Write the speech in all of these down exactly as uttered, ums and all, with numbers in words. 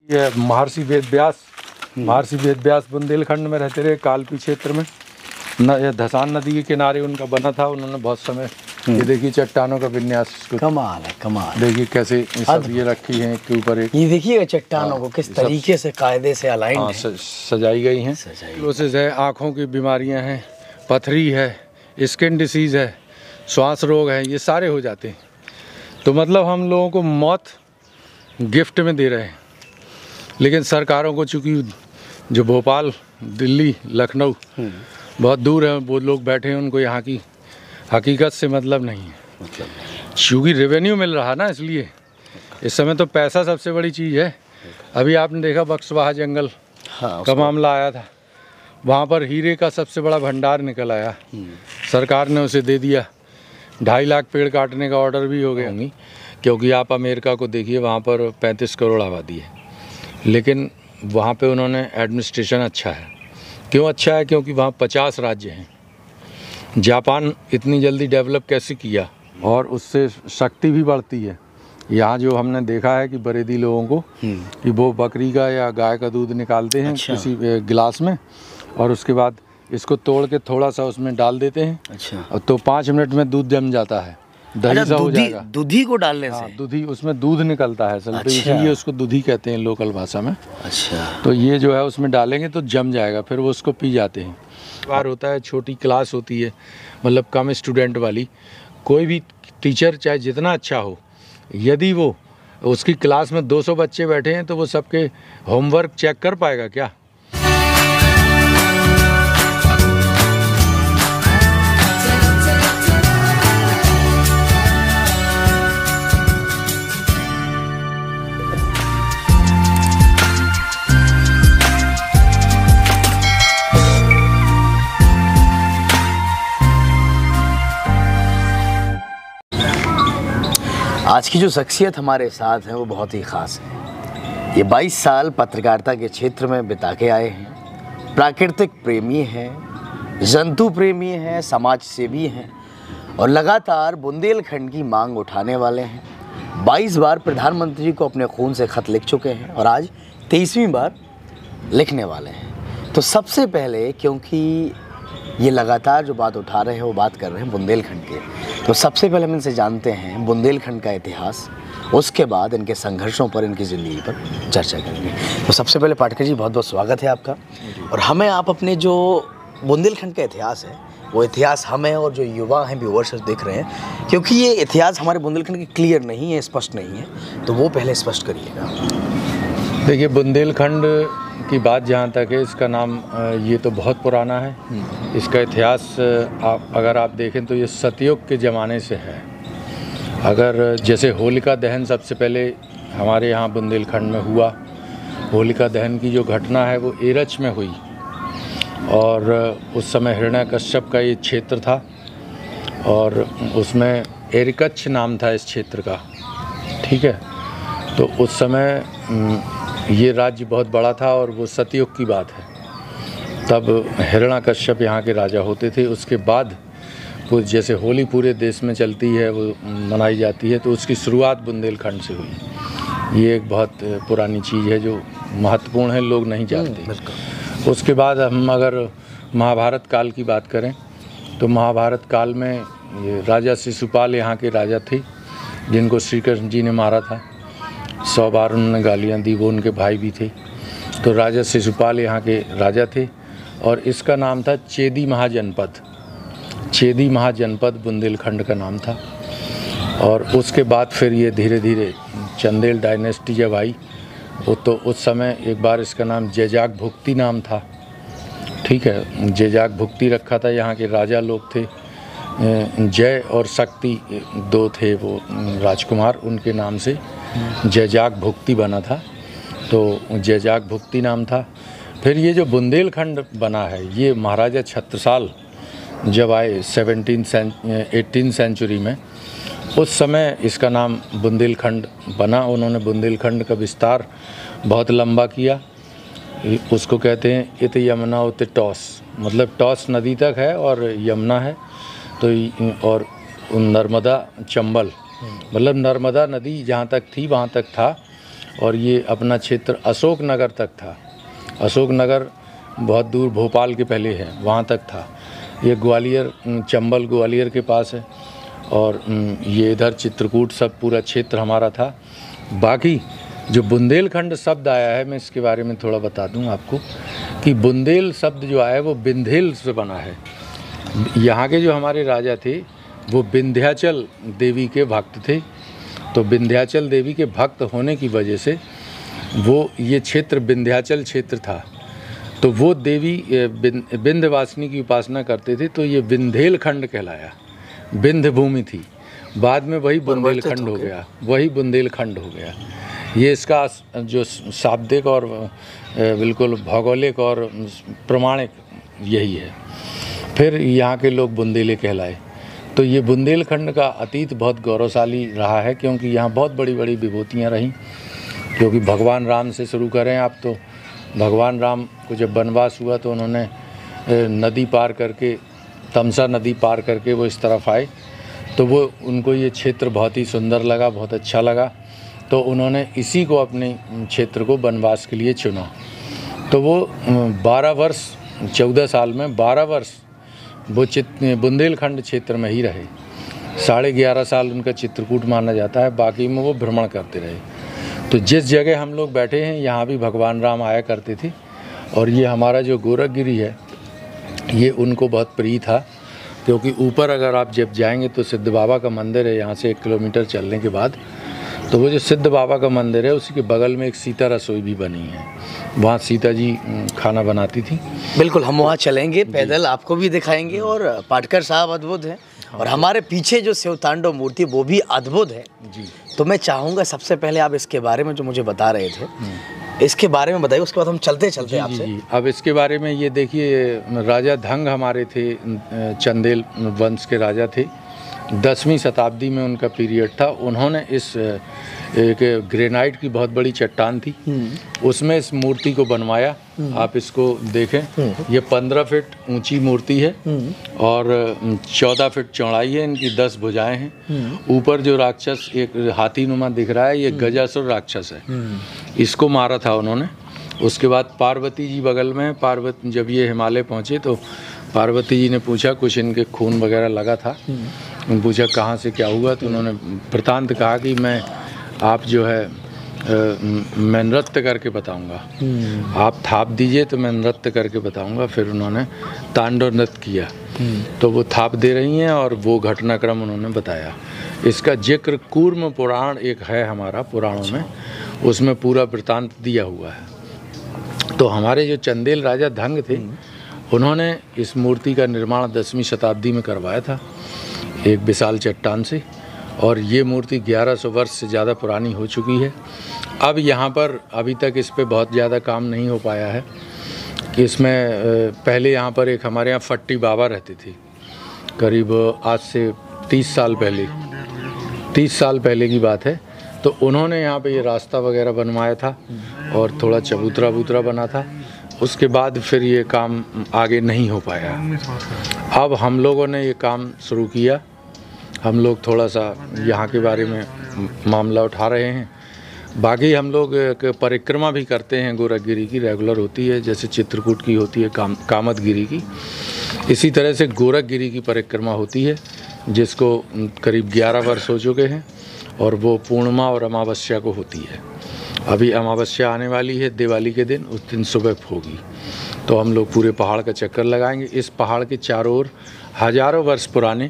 ये महर्षि वेद व्यास महर्षि वेद व्यास बुंदेलखंड में रहते रहे, कालपी क्षेत्र में न, ये धसान नदी के किनारे उनका बना था। उन्होंने बहुत समय, ये देखिए चट्टानों का विन्यास, कमाल है कमाल। देखिए कैसे ये सब ये रखी हैं एक के ऊपर एक। ये देखिए चट्टानों को किस तरीके से कायदे से अलाइन हाँ, है, सजाई गई हैं। क्लोसिस है, आँखों की बीमारियाँ हैं, पथरी है, स्किन डिसीज़ है, श्वास रोग है, ये सारे हो जाते हैं। तो मतलब हम लोगों को मौत गिफ्ट में दे रहे हैं। लेकिन सरकारों को चूँकि जो भोपाल, दिल्ली, लखनऊ बहुत दूर है, वो लोग बैठे हैं, उनको यहाँ की हकीकत से मतलब नहीं है। चूँकि रेवेन्यू मिल रहा ना, इसलिए इस समय तो पैसा सबसे बड़ी चीज़ है। अभी आपने देखा बक्सवाहा जंगल हाँ, का मामला आया था, वहाँ पर हीरे का सबसे बड़ा भंडार निकल आया, सरकार ने उसे दे दिया। ढाई लाख पेड़ काटने का ऑर्डर भी हो गया, क्योंकि आप अमेरिका को देखिए, वहाँ पर पैंतीस करोड़ आबादी है, लेकिन वहाँ पे उन्होंने एडमिनिस्ट्रेशन अच्छा है। क्यों अच्छा है? क्योंकि वहाँ पचास राज्य हैं। जापान इतनी जल्दी डेवलप कैसे किया, और उससे शक्ति भी बढ़ती है। यहाँ जो हमने देखा है कि बरेदी लोगों को कि वो बकरी का या गाय का दूध निकालते हैं अच्छा। किसी गिलास में, और उसके बाद इसको तोड़ के थोड़ा सा उसमें डाल देते हैं अच्छा। तो पाँच मिनट में दूध जम जाता है, दही सा हो जाएगा। दूधी को डालने हाँ, से दूधी, उसमें दूध निकलता है असल, तो इसीलिए उसको दूधी कहते हैं लोकल भाषा में। अच्छा। तो ये जो है उसमें डालेंगे तो जम जाएगा, फिर वो उसको पी जाते हैं। बार होता है, छोटी क्लास होती है, मतलब कम स्टूडेंट वाली। कोई भी टीचर चाहे जितना अच्छा हो, यदि वो उसकी क्लास में दो सौ बच्चे बैठे हैं तो वो सबके होमवर्क चेक कर पाएगा क्या? आज की जो शख्सियत हमारे साथ है वो बहुत ही ख़ास है। ये बाईस साल पत्रकारिता के क्षेत्र में बिता के आए हैं। प्राकृतिक प्रेमी हैं, जंतु प्रेमी हैं, समाज सेवी हैं, और लगातार बुंदेलखंड की मांग उठाने वाले हैं। बाईस बार प्रधानमंत्री को अपने खून से खत लिख चुके हैं और आज तेईसवीं बार लिखने वाले हैं। तो सबसे पहले, क्योंकि ये लगातार जो बात उठा रहे हैं वो बात कर रहे हैं बुंदेलखंड के, तो सबसे पहले हम इनसे जानते हैं बुंदेलखंड का इतिहास, उसके बाद इनके संघर्षों पर, इनकी ज़िंदगी पर चर्चा करेंगे। तो सबसे पहले पाटकर जी, बहुत बहुत स्वागत है आपका। और हमें आप अपने जो बुंदेलखंड का इतिहास है, वो इतिहास हमें और जो युवा हैं, व्यूअर्स देख रहे हैं, क्योंकि ये इतिहास हमारे बुंदेलखंड की क्लियर नहीं है, स्पष्ट नहीं है, तो वो पहले स्पष्ट करिएगा। देखिए, बुंदेलखंड की बात जहाँ तक है, इसका नाम ये तो बहुत पुराना है। इसका इतिहास आप अगर आप देखें तो ये सतयुग के ज़माने से है। अगर जैसे होलिका दहन सबसे पहले हमारे यहाँ बुंदेलखंड में हुआ, होलिका दहन की जो घटना है वो एरच में हुई, और उस समय हिरण्यकश्यप का ये क्षेत्र था, और उसमें एरिकच्छ नाम था इस क्षेत्र का, ठीक है। तो उस समय ये राज्य बहुत बड़ा था, और वो सतयुग की बात है। तब हिरण्यकश्यप यहाँ के राजा होते थे। उसके बाद वो जैसे होली पूरे देश में चलती है, वो मनाई जाती है, तो उसकी शुरुआत बुंदेलखंड से हुई। ये एक बहुत पुरानी चीज़ है जो महत्वपूर्ण है, लोग नहीं जानते। उसके बाद हम अगर महाभारत काल की बात करें तो महाभारत काल में ये राजा शिशुपाल यहाँ के राजा थे, जिनको श्री कृष्ण जी ने मारा था। सौ बार उन्होंने गालियाँ दी, वो उनके भाई भी थे। तो राजा शिशुपाल यहाँ के राजा थे, और इसका नाम था चेदी महाजनपद। चेदी महाजनपद बुंदेलखंड का नाम था। और उसके बाद फिर ये धीरे धीरे चंदेल डायनेस्टी जब आई, वो तो उस समय एक बार इसका नाम जैजाक भुक्ति नाम था, ठीक है। जैजाक भुक्ति रखा था, यहाँ के राजा लोग थे, जय और शक्ति दो थे वो राजकुमार, उनके नाम से जैजाक भुक्ति बना था। तो जैजाक भुक्ति नाम था। फिर ये जो बुंदेलखंड बना है, ये महाराजा छत्रसाल जब आए सेवनटीन एटीन सेंचुरी में, उस समय इसका नाम बुंदेलखंड बना। उन्होंने बुंदेलखंड का विस्तार बहुत लंबा किया। उसको कहते हैं इत यमुना उत टॉस, मतलब टॉस नदी तक है और यमुना है, तो और नर्मदा चंबल, मतलब नर्मदा नदी जहाँ तक थी वहाँ तक था, और ये अपना क्षेत्र अशोक नगर तक था। अशोक नगर बहुत दूर भोपाल के पहले है, वहाँ तक था। ये ग्वालियर, चंबल ग्वालियर के पास है, और ये इधर चित्रकूट सब पूरा क्षेत्र हमारा था। बाकी जो बुंदेलखंड शब्द आया है, मैं इसके बारे में थोड़ा बता दूं आपको कि बुंदेल शब्द जो आया है वो विंध्येल से बना है। यहाँ के जो हमारे राजा थे वो विंध्याचल देवी के भक्त थे, तो विंध्याचल देवी के भक्त होने की वजह से वो ये क्षेत्र विंध्याचल क्षेत्र था। तो वो देवी विंध्यवासिनी की उपासना करते थे, तो ये विंध्येलखंड कहलाया। विंध्य भूमि थी, बाद में वही बुंदेलखंड हो गया, वही बुंदेलखंड हो गया। ये इसका जो शाब्दिक और बिल्कुल भौगोलिक और प्रमाणिक यही है। फिर यहाँ के लोग बुंदेले कहलाए। तो ये बुंदेलखंड का अतीत बहुत गौरवशाली रहा है, क्योंकि यहाँ बहुत बड़ी बड़ी विभूतियाँ रहीं। क्योंकि भगवान राम से शुरू करें आप, तो भगवान राम को जब वनवास हुआ तो उन्होंने नदी पार करके, तमसा नदी पार करके वो इस तरफ आए, तो वो उनको ये क्षेत्र बहुत ही सुंदर लगा, बहुत अच्छा लगा। तो उन्होंने इसी को अपने क्षेत्र को वनवास के लिए चुना। तो वो बारह वर्ष, चौदह साल में बारह वर्ष वो चित बुंदेलखंड क्षेत्र में ही रहे। साढ़े ग्यारह साल उनका चित्रकूट माना जाता है, बाकी में वो भ्रमण करते रहे। तो जिस जगह हम लोग बैठे हैं यहाँ भी भगवान राम आया करते थे। और ये हमारा जो गोरखगिरी है ये उनको बहुत प्रिय था, क्योंकि ऊपर अगर आप जब जाएंगे तो सिद्ध बाबा का मंदिर है, यहाँ से एक किलोमीटर चलने के बाद। तो वो जो सिद्ध बाबा का मंदिर है उसी के बगल में एक सीता रसोई भी बनी है, वहाँ सीता जी खाना बनाती थी। बिल्कुल, हम वहाँ चलेंगे, पैदल आपको भी दिखाएंगे। और पाटकर साहब अद्भुत हैं, और हमारे पीछे जो शिवतांडव मूर्ति वो भी अद्भुत है जी। तो मैं चाहूँगा सबसे पहले आप इसके बारे में जो मुझे बता रहे थे, इसके बारे में बताइए, उसके बाद हम चलते चलते आपसे। जी, अब इसके बारे में ये देखिए, राजा धंग हमारे थे, चंदेल वंश के राजा थे। दसवीं शताब्दी में उनका पीरियड था। उन्होंने इस एक ग्रेनाइट की बहुत बड़ी चट्टान थी, उसमें इस मूर्ति को बनवाया। आप इसको देखें, ये पंद्रह फीट ऊंची मूर्ति है और चौदह फीट चौड़ाई है। इनकी दस भुजाएं हैं। ऊपर जो राक्षस एक हाथी नुमा दिख रहा है, ये गजासुर राक्षस है, इसको मारा था उन्होंने। उसके बाद पार्वती जी बगल में। पार्वती जब ये हिमालय पहुँचे तो पार्वती जी ने पूछा, कुछ इनके खून वगैरह लगा था, पूछा कहाँ से क्या हुआ, तो उन्होंने वृतांत कहा कि मैं आप जो है आ, मैं नृत्य करके बताऊंगा, आप थाप दीजिए तो मैं नृत्य करके बताऊंगा। फिर उन्होंने तांडव नृत्य किया, तो वो थाप दे रही हैं और वो घटनाक्रम उन्होंने बताया। इसका जिक्र कूर्म पुराण एक है हमारा पुराणों में, उसमें पूरा वृतांत दिया हुआ है। तो हमारे जो चंदेल राजा धंग थे, उन्होंने इस मूर्ति का निर्माण दसवीं शताब्दी में करवाया था एक विशाल चट्टान से। और ये मूर्ति ग्यारह सौ वर्ष से ज़्यादा पुरानी हो चुकी है। अब यहाँ पर अभी तक इस पे बहुत ज़्यादा काम नहीं हो पाया है कि इसमें पहले यहाँ पर एक हमारे यहाँ फट्टी बाबा रहते थे, करीब आज से तीस साल पहले तीस साल पहले की बात है। तो उन्होंने यहाँ पे ये रास्ता वगैरह बनवाया था और थोड़ा चबूतरा बूतरा बना था। उसके बाद फिर ये काम आगे नहीं हो पाया। अब हम लोगों ने ये काम शुरू किया। हम लोग थोड़ा सा यहाँ के बारे में मामला उठा रहे हैं। बाकी हम लोग एक परिक्रमा भी करते हैं, गोरखगिरी की रेगुलर होती है, जैसे चित्रकूट की होती है काम कामतगिरी की। इसी तरह से गोरखगिरी की परिक्रमा होती है, जिसको करीब ग्यारह वर्ष हो चुके हैं, और वो पूर्णिमा और अमावस्या को होती है। अभी अमावस्या आने वाली है दिवाली के दिन, उस दिन सुबह होगी। तो हम लोग पूरे पहाड़ का चक्कर लगाएंगे। इस पहाड़ के चारों ओर हजारों वर्ष पुराने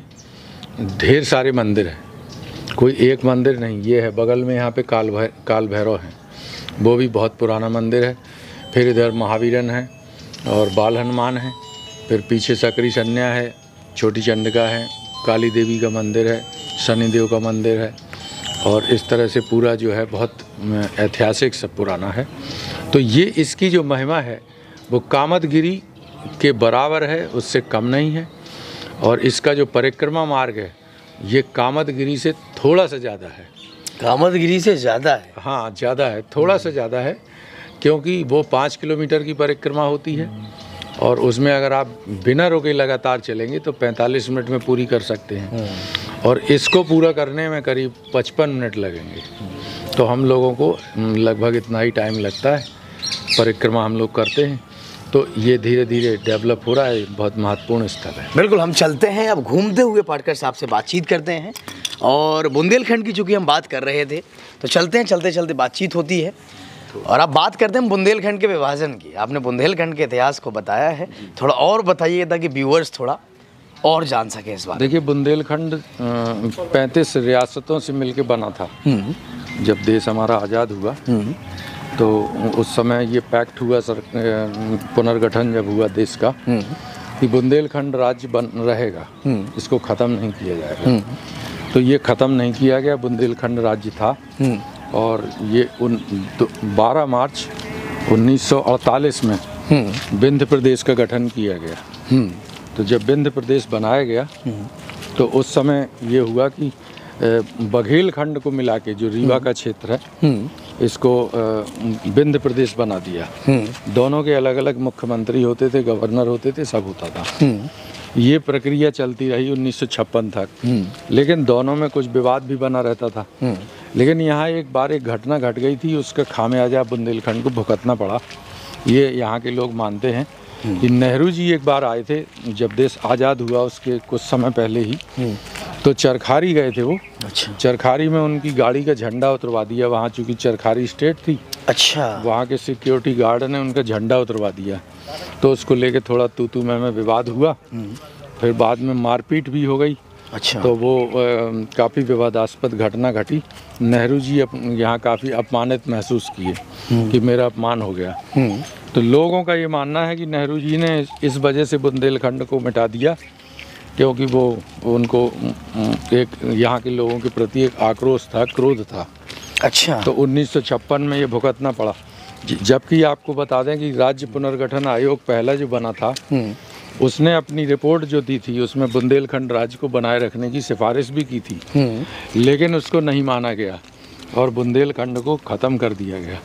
ढेर सारे मंदिर हैं, कोई एक मंदिर नहीं। ये है बगल में, यहाँ पे काल भै काल भैरव हैं, वो भी बहुत पुराना मंदिर है। फिर इधर महावीरन है और बाल हनुमान है। फिर पीछे सकरी सन्या है, छोटी चंडिका है, काली देवी का मंदिर है, शनिदेव का मंदिर है। और इस तरह से पूरा जो है बहुत ऐतिहासिक सब पुराना है। तो ये इसकी जो महिमा है वो कामतगिरी के बराबर है, उससे कम नहीं है। और इसका जो परिक्रमा मार्ग है ये कामतगिरी से थोड़ा सा ज़्यादा है। कामतगिरी से ज़्यादा है? हाँ, ज़्यादा है, थोड़ा सा ज़्यादा है, क्योंकि वो पाँच किलोमीटर की परिक्रमा होती है और उसमें अगर आप बिना रोके लगातार चलेंगे तो पैंतालीस मिनट में पूरी कर सकते हैं। और इसको पूरा करने में करीब पचपन मिनट लगेंगे। तो हम लोगों को लगभग इतना ही टाइम लगता है, परिक्रमा हम लोग करते हैं, तो ये धीरे धीरे डेवलप हो रहा है, बहुत महत्वपूर्ण स्थल है। बिल्कुल, हम चलते हैं, अब घूमते हुए पाटकर साहब से बातचीत करते हैं। और बुंदेलखंड की चूँकि हम बात कर रहे थे, तो चलते हैं, चलते चलते बातचीत होती है। और अब बात करते हैं बुंदेलखंड के विभाजन की। आपने बुंदेलखंड के इतिहास को बताया है, थोड़ा और बताइए ताकि व्यूअर्स थोड़ा और जान सके इस बारे। देखिए, बुंदेलखंड पैंतीस रियासतों से मिलके बना था। जब देश हमारा आज़ाद हुआ तो उस समय ये पैक्ट हुआ, सर पुनर्गठन जब हुआ देश का, कि बुंदेलखंड राज्य बन रहेगा, इसको ख़त्म नहीं किया जाएगा। तो ये ख़त्म नहीं किया गया, बुंदेलखंड राज्य था। और ये उन बारह मार्च उन्नीस सौ अड़तालीस में विंध्य प्रदेश का गठन किया गया। तो जब विंध्य प्रदेश बनाया गया तो उस समय ये हुआ कि बघेलखंड को मिला के, जो रीवा का क्षेत्र है, इसको विंध्य प्रदेश बना दिया। दोनों के अलग अलग मुख्यमंत्री होते थे, गवर्नर होते थे, सब होता था। ये प्रक्रिया चलती रही उन्नीस सौ छप्पन तक, लेकिन दोनों में कुछ विवाद भी बना रहता था। लेकिन यहाँ एक बार एक घटना घट गई थी, उसका खामियाजा बुंदेलखंड को भुगतना पड़ा। ये यहाँ के लोग मानते हैं कि नेहरू जी एक बार आए थे, जब देश आज़ाद हुआ उसके कुछ समय पहले ही, तो चरखारी गए थे वो। अच्छा। चरखारी में उनकी गाड़ी का झंडा उतरवा दिया, वहाँ चूँकि चरखारी स्टेट थी। अच्छा। वहाँ के सिक्योरिटी गार्ड ने उनका झंडा उतरवा दिया, तो उसको लेके थोड़ा तू तू मैं में विवाद हुआ। फिर बाद में मारपीट भी हो गई। अच्छा। तो वो काफ़ी विवादास्पद घटना घटी। नेहरू जी यहाँ काफ़ी अपमानित महसूस किए कि मेरा अपमान हो गया। तो लोगों का ये मानना है कि नेहरू जी ने इस वजह से बुंदेलखंड को मिटा दिया, क्योंकि वो उनको एक यहाँ के लोगों के प्रति एक आक्रोश था, क्रोध था। अच्छा। तो उन्नीस सौ छप्पन में ये भुगतना पड़ा। जबकि आपको बता दें कि राज्य पुनर्गठन आयोग पहला जो बना था, उसने अपनी रिपोर्ट जो दी थी उसमें बुंदेलखंड राज्य को बनाए रखने की सिफारिश भी की थी, लेकिन उसको नहीं माना गया और बुंदेलखंड को ख़त्म कर दिया गया।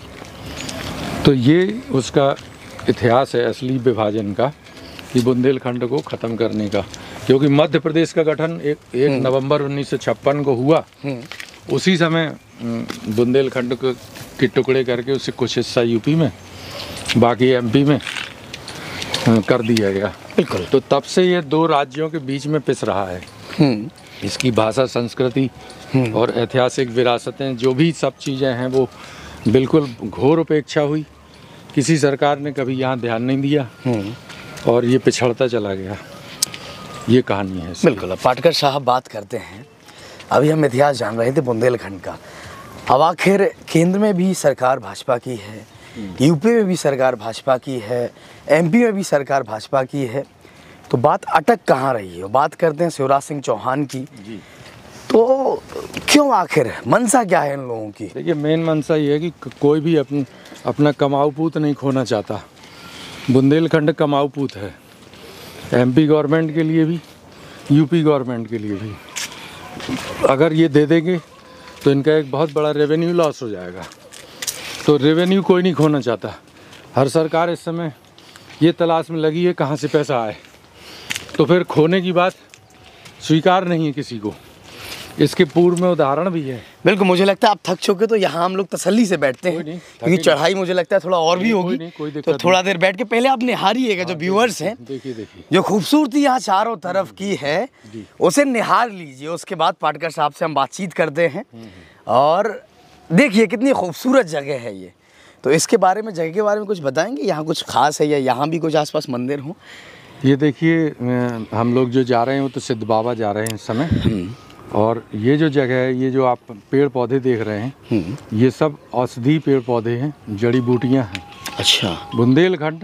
तो ये उसका इतिहास है असली विभाजन का, कि बुंदेलखंड को ख़त्म करने का। क्योंकि मध्य प्रदेश का गठन एक एक नवंबर उन्नीस सौ छप्पन को हुआ, उसी समय बुंदेलखंड को के टुकड़े करके उसे कुछ हिस्सा यूपी में, बाकी एमपी में कर दिया गया। बिल्कुल। तो तब से ये दो राज्यों के बीच में पिस रहा है। इसकी भाषा, संस्कृति और ऐतिहासिक विरासतें, जो भी सब चीज़ें हैं, वो बिल्कुल घोर उपेक्षा हुई। किसी सरकार ने कभी यहाँ ध्यान नहीं दिया और ये पिछड़ता चला गया। ये कहानी है। बिल्कुल। पाटकर साहब बात करते हैं, अभी हम इतिहास जान रहे थे बुंदेलखंड का। अब आखिर केंद्र में भी सरकार भाजपा की है, यूपी में भी सरकार भाजपा की है, एमपी में भी सरकार भाजपा की है, तो बात अटक कहाँ रही है? बात करते हैं शिवराज सिंह चौहान की जी। तो क्यों, आखिर मंशा क्या है इन लोगों की? देखिए, मेन मंशा ये है कि कोई भी अपनी अपना कमाऊ पूत नहीं खोना चाहता। बुंदेलखंड कमाऊ पूत है, एमपी गवर्नमेंट के लिए भी, यूपी गवर्नमेंट के लिए भी। अगर ये दे देंगे तो इनका एक बहुत बड़ा रेवेन्यू लॉस हो जाएगा। तो रेवेन्यू कोई नहीं खोना चाहता। हर सरकार इस समय ये तलाश में लगी है कहाँ से पैसा आए, तो फिर खोने की बात स्वीकार नहीं है किसी को। इसके पूर्व में उदाहरण भी है। बिल्कुल। मुझे लगता है आप थक चुके, तो यहाँ हम लोग तसल्ली से बैठते हैं, क्योंकि चढ़ाई मुझे लगता है थोड़ा और भी होगी। तो थोड़ा देर बैठ के पहले आप निहारिएगा, जो व्यूअर्स हैं, देखिए देखिए जो खूबसूरती यहाँ चारों तरफ की है, उसे निहार लीजिए। उसके बाद पाटकर साहब से हम बातचीत करते हैं। और देखिए कितनी खूबसूरत जगह है ये। तो इसके बारे में, जगह के बारे में कुछ बताएंगे? यहाँ कुछ खास है या यहाँ भी कुछ आसपास मंदिर हों? ये देखिए, हम लोग जो जा रहे हैं वो तो सिद्ध बाबा जा रहे हैं इस समय। और ये जो जगह है, ये जो आप पेड़ पौधे देख रहे हैं, ये सब औषधि पेड़ पौधे हैं, जड़ी बूटियां हैं। अच्छा। बुंदेलखंड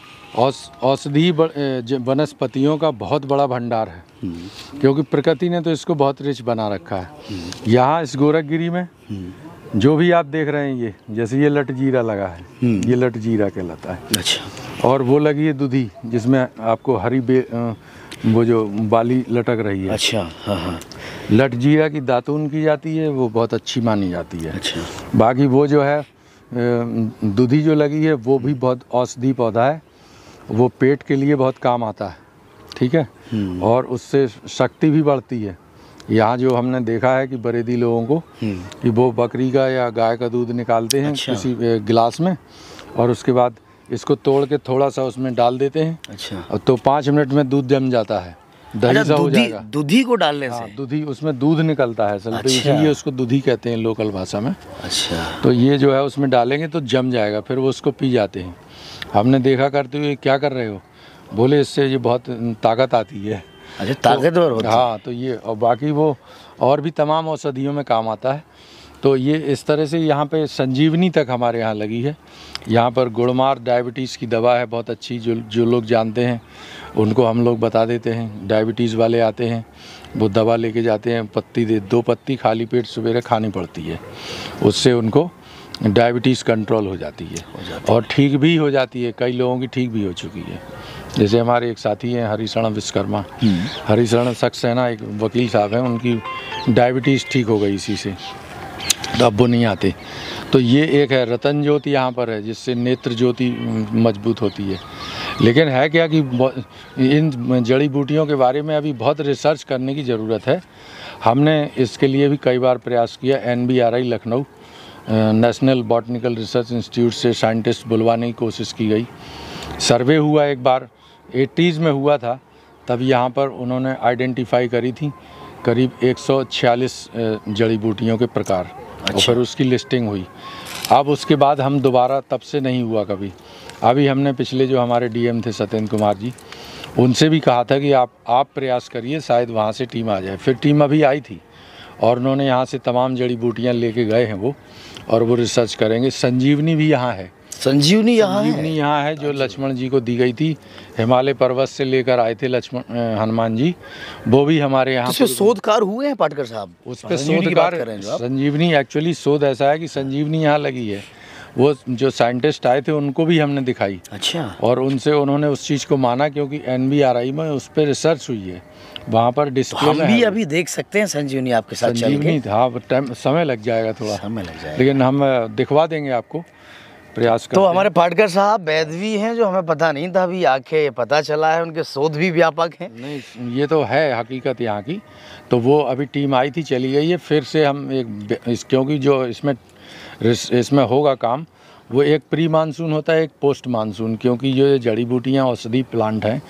औषधि वनस्पतियों का बहुत बड़ा भंडार है, क्योंकि प्रकृति ने तो इसको बहुत रिच बना रखा है। यहाँ इस गोरखगिरी में जो भी आप देख रहे हैं, ये जैसे ये लट जीरा लगा है, ये लट जीरा कहलाता है। अच्छा। और वो लगी है दुधी, जिसमें आपको हरी बे वो जो बाली लटक रही है। अच्छा। हाँ हाँ। लट जीरा की दातून की जाती है, वो बहुत अच्छी मानी जाती है। अच्छा। बाकी वो जो है दुधी जो लगी है, वो भी बहुत औषधि पौधा है, वो पेट के लिए बहुत काम आता है। ठीक है। और उससे शक्ति भी बढ़ती है। यहाँ जो हमने देखा है कि बरेदी लोगों को कि वो बकरी का या गाय का दूध निकालते हैं अच्छा। किसी गिलास में, और उसके बाद इसको तोड़ के थोड़ा सा उसमें डाल देते हैं। अच्छा। और तो पाँच मिनट में दूध जम जाता है, दही सा हो जाएगा। दूधी को डालने हाँ, से दूधी, उसमें दूध निकलता है असल, तो अच्छा। इसीलिए उसको दूधी कहते हैं लोकल भाषा में। अच्छा। तो ये जो है उसमें डालेंगे तो जम जाएगा, फिर वो उसको पी जाते हैं। हमने देखा करते हुए, क्या कर रहे हो, बोले इससे ये बहुत ताकत आती है। अच्छा, ताकतवर होता है। हाँ, तो ये, और बाकी वो और भी तमाम औषधियों में काम आता है। तो ये इस तरह से यहाँ पे संजीवनी तक हमारे यहाँ लगी है। यहाँ पर गुड़मार डायबिटीज़ की दवा है बहुत अच्छी, जो जो लोग जानते हैं उनको हम लोग बता देते हैं। डायबिटीज़ वाले आते हैं, वो दवा लेके जाते हैं, पत्ती दे दो पत्ती खाली पेट सवेरे खानी पड़ती है, उससे उनको डायबिटीज़ कंट्रोल हो जाती है, हो जाती और ठीक भी हो जाती है। कई लोगों की ठीक भी हो चुकी है। जैसे हमारे एक साथी हैं हरिशरण विश्वकर्मा, हरिशरण सक्सेना एक वकील साहब हैं, उनकी डायबिटीज़ ठीक हो गई इसी से, तो अब वो नहीं आते। तो ये एक है रतन ज्योति यहाँ पर है, जिससे नेत्र ज्योति मजबूत होती है। लेकिन है क्या कि इन जड़ी बूटियों के बारे में अभी बहुत रिसर्च करने की ज़रूरत है। हमने इसके लिए भी कई बार प्रयास किया। N B R I Lucknow, national botanical research institute से साइंटिस्ट बुलवाने की कोशिश की गई। सर्वे हुआ एक बार, एटीज़ में हुआ था, तब यहाँ पर उन्होंने आइडेंटिफाई करी थी करीब एक सौ छियालीस जड़ी बूटियों के प्रकार। अच्छा। और फिर उसकी लिस्टिंग हुई। अब उसके बाद हम दोबारा, तब से नहीं हुआ कभी। अभी हमने पिछले जो हमारे डी एम थे सत्येंद्र कुमार जी, उनसे भी कहा था कि आप आप प्रयास करिए, शायद वहाँ से टीम आ जाए। फिर टीम अभी आई थी और उन्होंने यहाँ से तमाम जड़ी बूटियाँ लेके गए हैं वो, और वो रिसर्च करेंगे। संजीवनी भी यहाँ है। संजीवनी यहाँ है? संजीवनी यहाँ है, जो लक्ष्मण जी को दी गई थी, हिमालय पर्वत से लेकर आए थे लक्ष्मण हनुमान जी, वो भी हमारे यहाँ। तो शोधकार हुए हैं पाटकर साहब उस पर? शोधकार, संजीवनी एक्चुअली शोध ऐसा है कि संजीवनी यहाँ लगी है। वो जो साइंटिस्ट आए थे उनको भी हमने दिखाई। अच्छा। और उनसे उन्होंने उस चीज़ को माना, क्योंकि एन बी आर आई में उस पर रिसर्च हुई है, वहाँ पर डिस्प्ले तो हम भी अभी देख सकते हैं संजीवनी आपके साथ? संजीवनी, हाँ, टाइम समय लग जाएगा, थोड़ा समय लग जाएगा, लेकिन हम दिखवा देंगे आपको, प्रयास करते तो हमारे पाटकर साहब वैद्य भी हैं, जो हमें पता नहीं था, अभी आके पता चला है। उनके शोध भी व्यापक हैं। नहीं, ये तो है हकीकत यहाँ की। तो वो अभी टीम आई थी, चली गई है। फिर से हम एक इस, क्योंकि जो इसमें इसमें होगा काम, वो एक प्री मानसून होता है, एक पोस्ट मानसून। क्योंकि ये जड़ी बूटियाँ औषधि प्लांट हैं,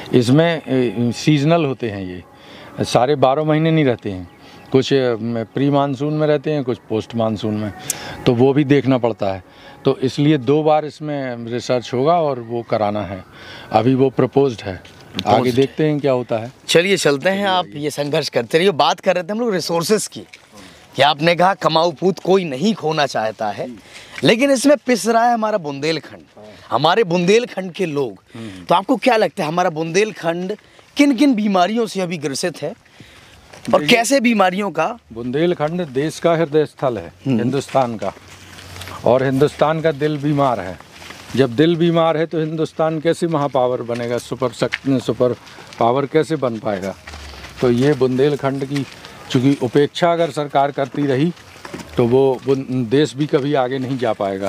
इसमें सीजनल होते हैं, ये सारे बारह महीने नहीं रहते हैं। कुछ प्री मानसून में रहते हैं, कुछ पोस्ट मानसून में, तो वो भी देखना पड़ता है। तो इसलिए दो बार इसमें रिसर्च होगा और वो कराना है। अभी वो प्रपोज्ड है, आगे देखते हैं क्या होता है। चलिए चलते हैं, आप ये संघर्ष करते रहिए। बात कर रहे थे हम लोग रिसोर्सेज की, कि आपने कहा कमाऊ पूत कोई नहीं खोना चाहता है, लेकिन इसमें पिस रहा है हमारा बुंदेलखंड, हमारे बुंदेलखंड के लोग। तो आपको क्या लगता है हमारा बुंदेलखंड किन किन बीमारियों से अभी ग्रसित है, और कैसे बीमारियों का? बुंदेलखंड देश का हृदय स्थल है, हिंदुस्तान का, और हिंदुस्तान का दिल बीमार है। जब दिल बीमार है तो हिंदुस्तान कैसे महापावर बनेगा, सुपर शक्ति, सुपर पावर कैसे बन पाएगा? तो ये बुंदेलखंड की चूँकि उपेक्षा अगर सरकार करती रही तो वो देश भी कभी आगे नहीं जा पाएगा।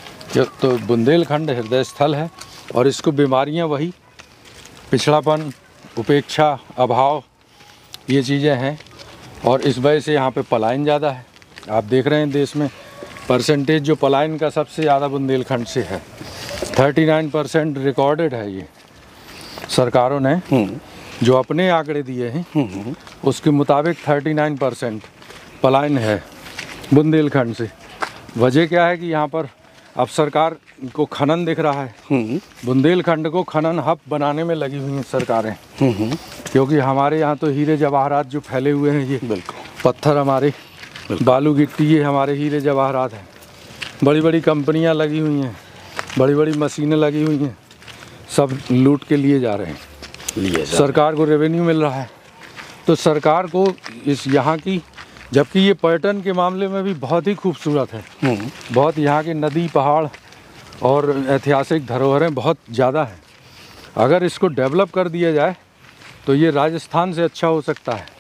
तो बुंदेलखंड हृदय स्थल है, और इसको बीमारियां वही पिछड़ापन, उपेक्षा, अभाव, ये चीज़ें हैं, और इस वजह से यहाँ पे पलायन ज़्यादा है। आप देख रहे हैं देश में परसेंटेज जो पलायन का सबसे ज़्यादा बुंदेलखंड से है, उनतालीस परसेंट रिकॉर्डेड है। ये सरकारों ने जो अपने आंकड़े दिए हैं उसके मुताबिक उनतालीस परसेंट पलायन है बुंदेलखंड से। वजह क्या है कि यहाँ पर अब सरकार को खनन दिख रहा है, बुंदेलखंड को खनन हब बनाने में लगी हुई हैं सरकारें, क्योंकि हमारे यहाँ तो हीरे जवाहरात जो फैले हुए हैं, ये पत्थर हमारे, बालू गिट्टी, ये हमारे हीरे जवाहरात हैं। बड़ी बड़ी कंपनियाँ लगी हुई हैं, बड़ी बड़ी मशीनें लगी हुई हैं, सब लूट के लिए जा रहे हैं, लिए जा सरकार को रेवेन्यू मिल रहा है। तो सरकार को इस यहाँ की, जबकि ये पर्यटन के मामले में भी बहुत ही खूबसूरत है, बहुत यहाँ के नदी, पहाड़ और ऐतिहासिक धरोहरें बहुत ज़्यादा हैं। अगर इसको डेवलप कर दिया जाए तो ये राजस्थान से अच्छा हो सकता है।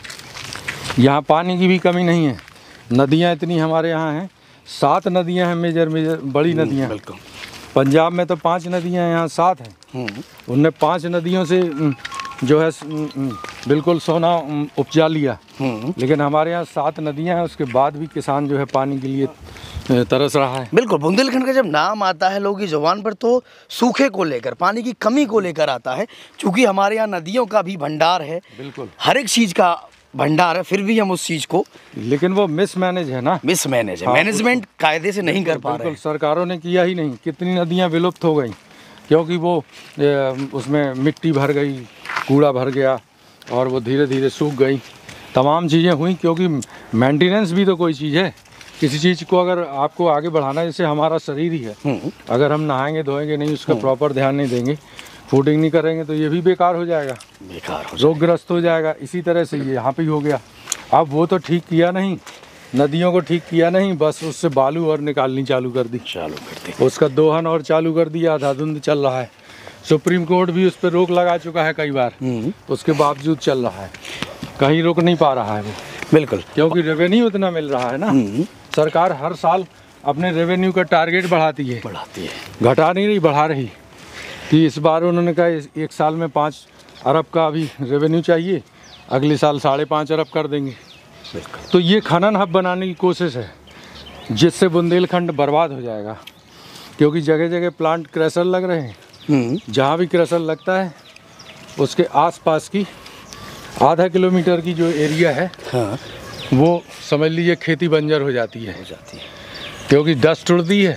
यहाँ पानी की भी कमी नहीं है, नदियाँ इतनी हमारे यहाँ हैं, सात नदियाँ हैं मेजर मेजर बड़ी नदियाँ। पंजाब में तो पांच नदियाँ हैं, यहाँ सात हैं। उनने पांच नदियों से जो है बिल्कुल सोना उम, उपजा लिया। लेकिन हमारे यहाँ सात नदियाँ हैं, उसके बाद भी किसान जो है पानी के लिए अ, तरस रहा है। बिल्कुल, बुंदेलखंड का जब नाम आता है लोगों की जुबान पर तो सूखे को लेकर, पानी की कमी को लेकर आता है। क्योंकि हमारे यहाँ नदियों का भी भंडार है, बिल्कुल हर एक चीज़ का भंडार है, फिर भी हम उस चीज़ को लेकिन वो मिसमैनेज है ना, मिसमैनेज है, हाँ, मैनेजमेंट कायदे से नहीं कर पा रहे बिल्कुल हैं। सरकारों ने किया ही नहीं। कितनी नदियाँ विलुप्त हो गई क्योंकि वो ए, उसमें मिट्टी भर गई, कूड़ा भर गया और वो धीरे धीरे सूख गई। तमाम चीज़ें हुई क्योंकि मेंटेनेंस भी तो कोई चीज़ है। किसी चीज़ को अगर आपको आगे बढ़ाना है, जैसे हमारा शरीर ही है, अगर हम नहाएंगे धोएंगे नहीं, उसका प्रॉपर ध्यान नहीं देंगे, फूडिंग नहीं करेंगे तो ये भी बेकार हो जाएगा, बेकार हो रोगग्रस्त हो जाएगा। इसी तरह से ये यहाँ पे ही हो गया। अब वो तो ठीक किया नहीं, नदियों को ठीक किया नहीं, बस उससे बालू और निकालनी चालू कर दी, चालू कर दी, उसका दोहन और चालू कर दिया। अंधाधुंध चल रहा है। सुप्रीम कोर्ट भी उस पर रोक लगा चुका है कई बार, उसके बावजूद चल रहा है, कहीं रोक नहीं पा रहा है वो। बिल्कुल, क्योंकि रेवेन्यू इतना मिल रहा है ना, सरकार हर साल अपने रेवेन्यू का टारगेट बढ़ाती है, बढ़ाती है, घटा नहीं रही, बढ़ा रही। कि इस बार उन्होंने कहा इस- एक साल में पाँच अरब का अभी रेवेन्यू चाहिए, अगले साल साढ़े पाँच अरब कर देंगे। तो ये खनन हब बनाने की कोशिश है, जिससे बुंदेलखंड बर्बाद हो जाएगा। क्योंकि जगह जगह प्लांट क्रैशर लग रहे हैं, जहाँ भी क्रैशर लगता है उसके आसपास की आधा किलोमीटर की जो एरिया है, हाँ, वो समझ लीजिए खेती बंजर हो जाती है, हो जाती है, क्योंकि डस्ट उड़ती है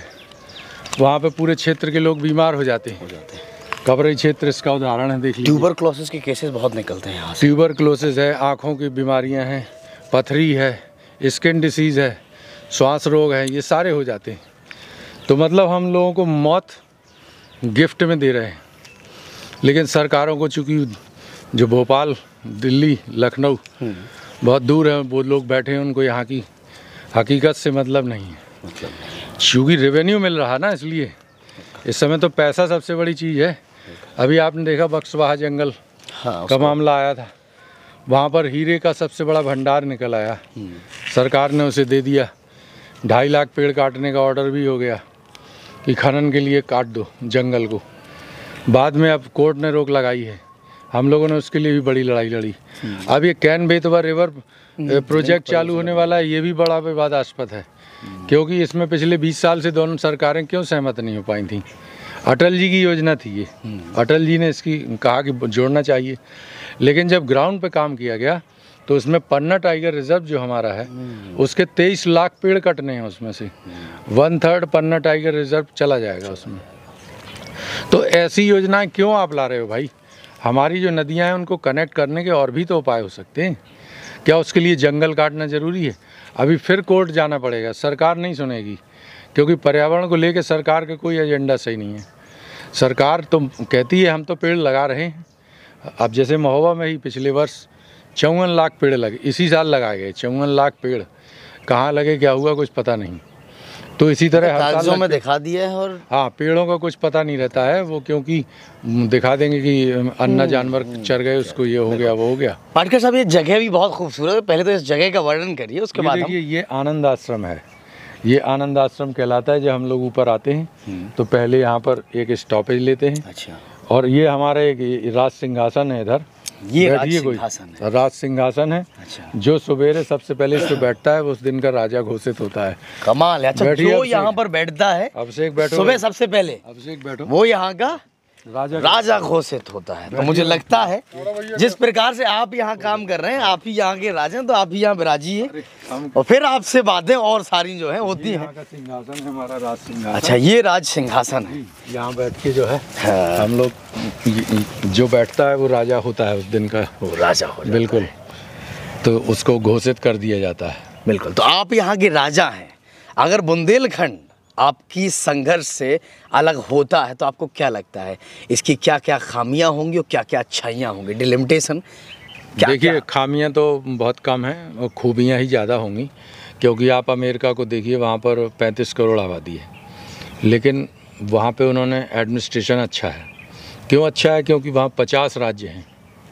वहाँ पे, पूरे क्षेत्र के लोग बीमार हो जाते हैं। हो जाते हैं। कबरई क्षेत्र इसका उदाहरण है, देख लीजिए। ट्यूबरक्लोसिस के केसेस बहुत निकलते हैं यहाँ से। ट्यूबरक्लोसिस है, आँखों की बीमारियाँ हैं, पथरी है, स्किन डिसीज़ है, श्वास रोग है, ये सारे हो जाते हैं। तो मतलब हम लोगों को मौत गिफ्ट में दे रहे हैं। लेकिन सरकारों को, चूँकि जो भोपाल, दिल्ली, लखनऊ बहुत दूर है, वो लोग बैठे हैं, उनको यहाँ की हकीकत से मतलब नहीं है। मतलब चूँकि रेवेन्यू मिल रहा ना, इसलिए इस समय तो पैसा सबसे बड़ी चीज़ है। अभी आपने देखा बक्सवाहा जंगल हाँ, का मामला आया था, वहाँ पर हीरे का सबसे बड़ा भंडार निकल आया, सरकार ने उसे दे दिया। ढाई लाख पेड़ काटने का ऑर्डर भी हो गया कि खनन के लिए काट दो जंगल को। बाद में अब कोर्ट ने रोक लगाई है, हम लोगों ने उसके लिए भी बड़ी लड़ाई लड़ी। अब ये कैन बेतवा रिवर प्रोजेक्ट चालू होने वाला है, ये भी बड़ा विवादास्पद है, क्योंकि इसमें पिछले बीस साल से दोनों सरकारें क्यों सहमत नहीं हो पाई थी। अटल जी की योजना थी ये, अटल जी ने इसकी कहा कि जोड़ना चाहिए, लेकिन जब ग्राउंड पे काम किया गया तो उसमें पन्ना टाइगर रिजर्व जो हमारा है, उसके तेईस लाख पेड़ कटने हैं, उसमें से one third Panna tiger reserve चला जाएगा उसमें। तो ऐसी योजनाएं क्यों आप ला रहे हो भाई? हमारी जो नदियां हैं उनको कनेक्ट करने के और भी तो उपाय हो सकते हैं। क्या उसके लिए जंगल काटना ज़रूरी है? अभी फिर कोर्ट जाना पड़ेगा, सरकार नहीं सुनेगी, क्योंकि पर्यावरण को लेकर सरकार का कोई एजेंडा सही नहीं है। सरकार तो कहती है हम तो पेड़ लगा रहे हैं। अब जैसे महोबा में ही पिछले वर्ष चौवन लाख पेड़ लगे, इसी साल लगाए गए चौवन लाख पेड़। कहाँ लगे, क्या हुआ, कुछ पता नहीं। तो इसी तरह हर कागजों साल में दिखा दिया है। और हाँ, पेड़ों का कुछ पता नहीं रहता है वो, क्योंकि दिखा देंगे कि अन्ना जानवर चर गए, उसको ये हो गया, वो हो गया। पाटकर साहब, ये जगह भी बहुत खूबसूरत है, पहले तो इस जगह का वर्णन करिए, उसके बाद हम देखिए, ये आनंद आश्रम है। ये आनंद आश्रम कहलाता है। जब हम लोग ऊपर आते हैं तो पहले यहाँ पर एक स्टॉपेज लेते हैं। अच्छा, और ये हमारा एक राज सिंहासन है इधर, ये राज बैठिए कोई। सिंहासन है। राज सिंहासन है। अच्छा, जो सवेरे सबसे पहले इस पे बैठता है वो उस दिन का राजा घोषित होता है। कमाल है। अच्छा, बैठिए, जो अभिषेक। यहाँ पर बैठता है अभिषेक बैठो, सुबह सबसे पहले, अभिषेक बैठो, वो यहाँ का राजा राजा घोषित होता है। तो मुझे लगता है जिस प्रकार से आप यहाँ काम कर रहे हैं, आप ही यहाँ के राजा हैं, तो आप ही यहाँ विराजिए हम और फिर आपसे बातें और सारी जो है होती हैं। यहाँ का सिंहासन है हमारा, राज सिंहासन। अच्छा, ये राज सिंहासन है। यहाँ बैठ के जो है हाँ। हम लोग, जो बैठता है वो राजा होता है उस दिन का, वो राजा हो जाता है। बिल्कुल। तो उसको घोषित कर दिया जाता है। बिल्कुल। तो आप यहाँ के राजा हैं। अगर बुंदेलखंड आपकी संघर्ष से अलग होता है तो आपको क्या लगता है, इसकी क्या क्या खामियां होंगी और क्या क्या अच्छाइयाँ होंगी? डिलिमिटेशन देखिए, खामियां तो बहुत कम हैं और खूबियां ही ज़्यादा होंगी, क्योंकि आप अमेरिका को देखिए, वहाँ पर पैंतीस करोड़ आबादी है, लेकिन वहाँ पे उन्होंने एडमिनिस्ट्रेशन अच्छा है। क्यों अच्छा है? क्योंकि वहाँ पचास राज्य हैं।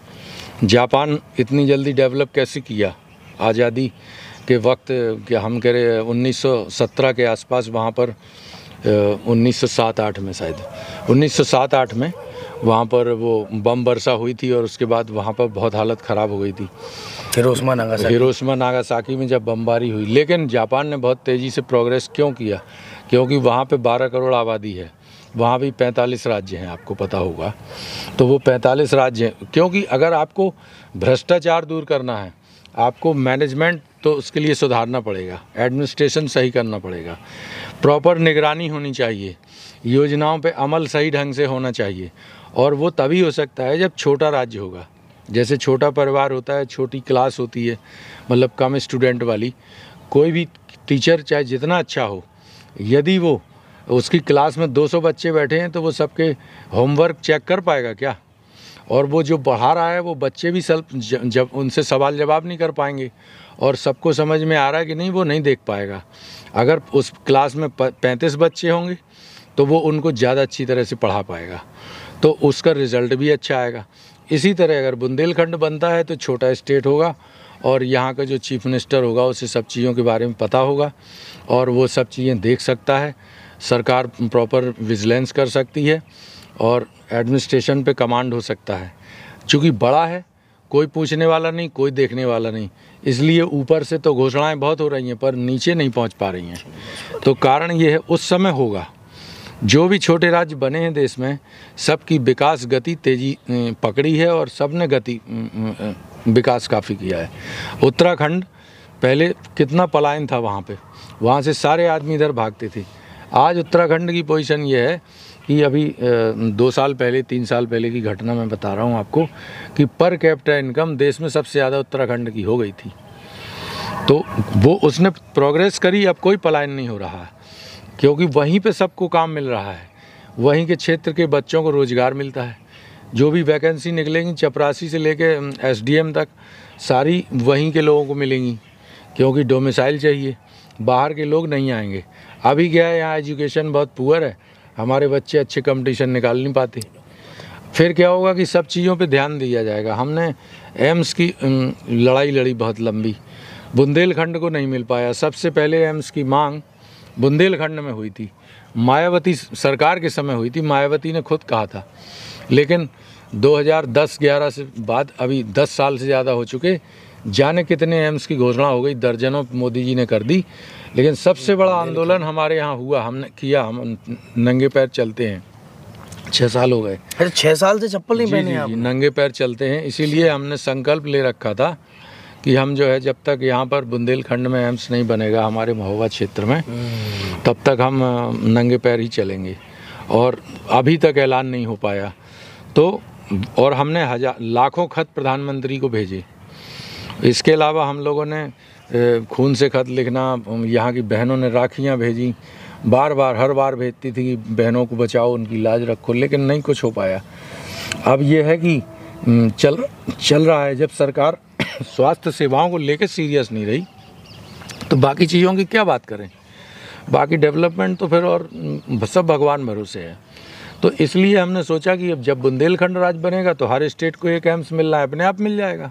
जापान इतनी जल्दी डेवलप कैसे किया? आज़ादी के वक्त कि हम कह रहे उन्नीस सौ सत्रह के आसपास, वहाँ पर उन्नीस सौ सात आठ में, शायद उन्नीस सौ सात आठ में वहाँ पर वो बम वर्षा हुई थी और उसके बाद वहाँ पर बहुत हालत ख़राब हो गई थी। हिरोशिमा नागासाकी हिरोशिमा नागासाकी में जब बमबारी हुई, लेकिन जापान ने बहुत तेज़ी से प्रोग्रेस क्यों किया? क्योंकि वहाँ पे बारह करोड़ आबादी है, वहाँ भी पैंतालीस राज्य हैं, आपको पता होगा। तो वो पैंतालीस राज्य हैं, क्योंकि अगर आपको भ्रष्टाचार दूर करना है, आपको मैनेजमेंट तो उसके लिए सुधारना पड़ेगा, एडमिनिस्ट्रेशन सही करना पड़ेगा, प्रॉपर निगरानी होनी चाहिए, योजनाओं पे अमल सही ढंग से होना चाहिए। और वो तभी हो सकता है जब छोटा राज्य होगा। जैसे छोटा परिवार होता है, छोटी क्लास होती है, मतलब कम स्टूडेंट वाली, कोई भी टीचर चाहे जितना अच्छा हो, यदि वो उसकी क्लास में दो सौ बच्चे बैठे हैं तो वो सबके होमवर्क चेक कर पाएगा क्या? और वो जो पढ़ा रहा है वो बच्चे भी सब जब उनसे सवाल जवाब नहीं कर पाएंगे और सबको समझ में आ रहा है कि नहीं, वो नहीं देख पाएगा। अगर उस क्लास में पैंतीस बच्चे होंगे तो वो उनको ज़्यादा अच्छी तरह से पढ़ा पाएगा, तो उसका रिज़ल्ट भी अच्छा आएगा। इसी तरह अगर बुंदेलखंड बनता है तो छोटा स्टेट होगा और यहाँ का जो चीफ मिनिस्टर होगा उसे सब चीज़ों के बारे में पता होगा और वो सब चीज़ें देख सकता है, सरकार प्रॉपर विजिलेंस कर सकती है और एडमिनिस्ट्रेशन पे कमांड हो सकता है। चूँकि बड़ा है, कोई पूछने वाला नहीं, कोई देखने वाला नहीं, इसलिए ऊपर से तो घोषणाएं बहुत हो रही हैं पर नीचे नहीं पहुंच पा रही हैं। तो कारण ये है, उस समय होगा। जो भी छोटे राज्य बने हैं देश में, सबकी विकास गति तेज़ी पकड़ी है और सब ने गति विकास काफ़ी किया है। उत्तराखंड पहले कितना पलायन था वहाँ पे, वहाँ से सारे आदमी इधर भागते थे। आज उत्तराखंड की पोजीशन ये है कि अभी दो साल पहले तीन साल पहले की घटना मैं बता रहा हूँ आपको कि पर कैपिटा इनकम देश में सबसे ज़्यादा उत्तराखंड की हो गई थी। तो वो उसने प्रोग्रेस करी, अब कोई पलायन नहीं हो रहा है क्योंकि वहीं पे सबको काम मिल रहा है, वहीं के क्षेत्र के बच्चों को रोज़गार मिलता है। जो भी वैकेंसी निकलेंगी चपरासी से लेके एसडीएम तक सारी वहीं के लोगों को मिलेंगी क्योंकि डोमिसाइल चाहिए, बाहर के लोग नहीं आएंगे। अभी क्या है, यहाँ एजुकेशन बहुत पुअर है, हमारे बच्चे अच्छे कंपटीशन निकाल नहीं पाते। फिर क्या होगा कि सब चीज़ों पे ध्यान दिया जाएगा। हमने एम्स की लड़ाई लड़ी बहुत लंबी, बुंदेलखंड को नहीं मिल पाया। सबसे पहले एम्स की मांग बुंदेलखंड में हुई थी, मायावती सरकार के समय हुई थी, मायावती ने खुद कहा था। लेकिन दो हज़ार दस ग्यारह से बाद अभी दस साल से ज़्यादा हो चुके, जाने कितने एम्स की घोषणा हो गई, दर्जनों मोदी जी ने कर दी। लेकिन सबसे बड़ा आंदोलन हमारे यहाँ हुआ, हमने किया, हम नंगे पैर चलते हैं, छः साल हो गए। अरे छः साल से चप्पल नहीं पहने आप? नंगे पैर चलते हैं, इसीलिए हमने संकल्प ले रखा था कि हम जो है जब तक यहाँ पर बुंदेलखंड में एम्स नहीं बनेगा हमारे महोबा क्षेत्र में, तब तक हम नंगे पैर ही चलेंगे। और अभी तक ऐलान नहीं हो पाया तो, और हमने हजार लाखों खत प्रधानमंत्री को भेजे। इसके अलावा हम लोगों ने खून से खत लिखना, यहाँ की बहनों ने राखियाँ भेजी, बार बार हर बार भेजती थी कि बहनों को बचाओ, उनकी लाज रखो, लेकिन नहीं कुछ हो पाया। अब ये है कि चल चल रहा है, जब सरकार स्वास्थ्य सेवाओं को लेकर सीरियस नहीं रही तो बाकी चीज़ों की क्या बात करें। बाकी डेवलपमेंट तो फिर और सब भगवान भरोसे है। तो इसलिए हमने सोचा कि अब जब बुंदेलखंड राज्य बनेगा तो हर स्टेट को एक एम्स मिलना है, अपने आप मिल जाएगा।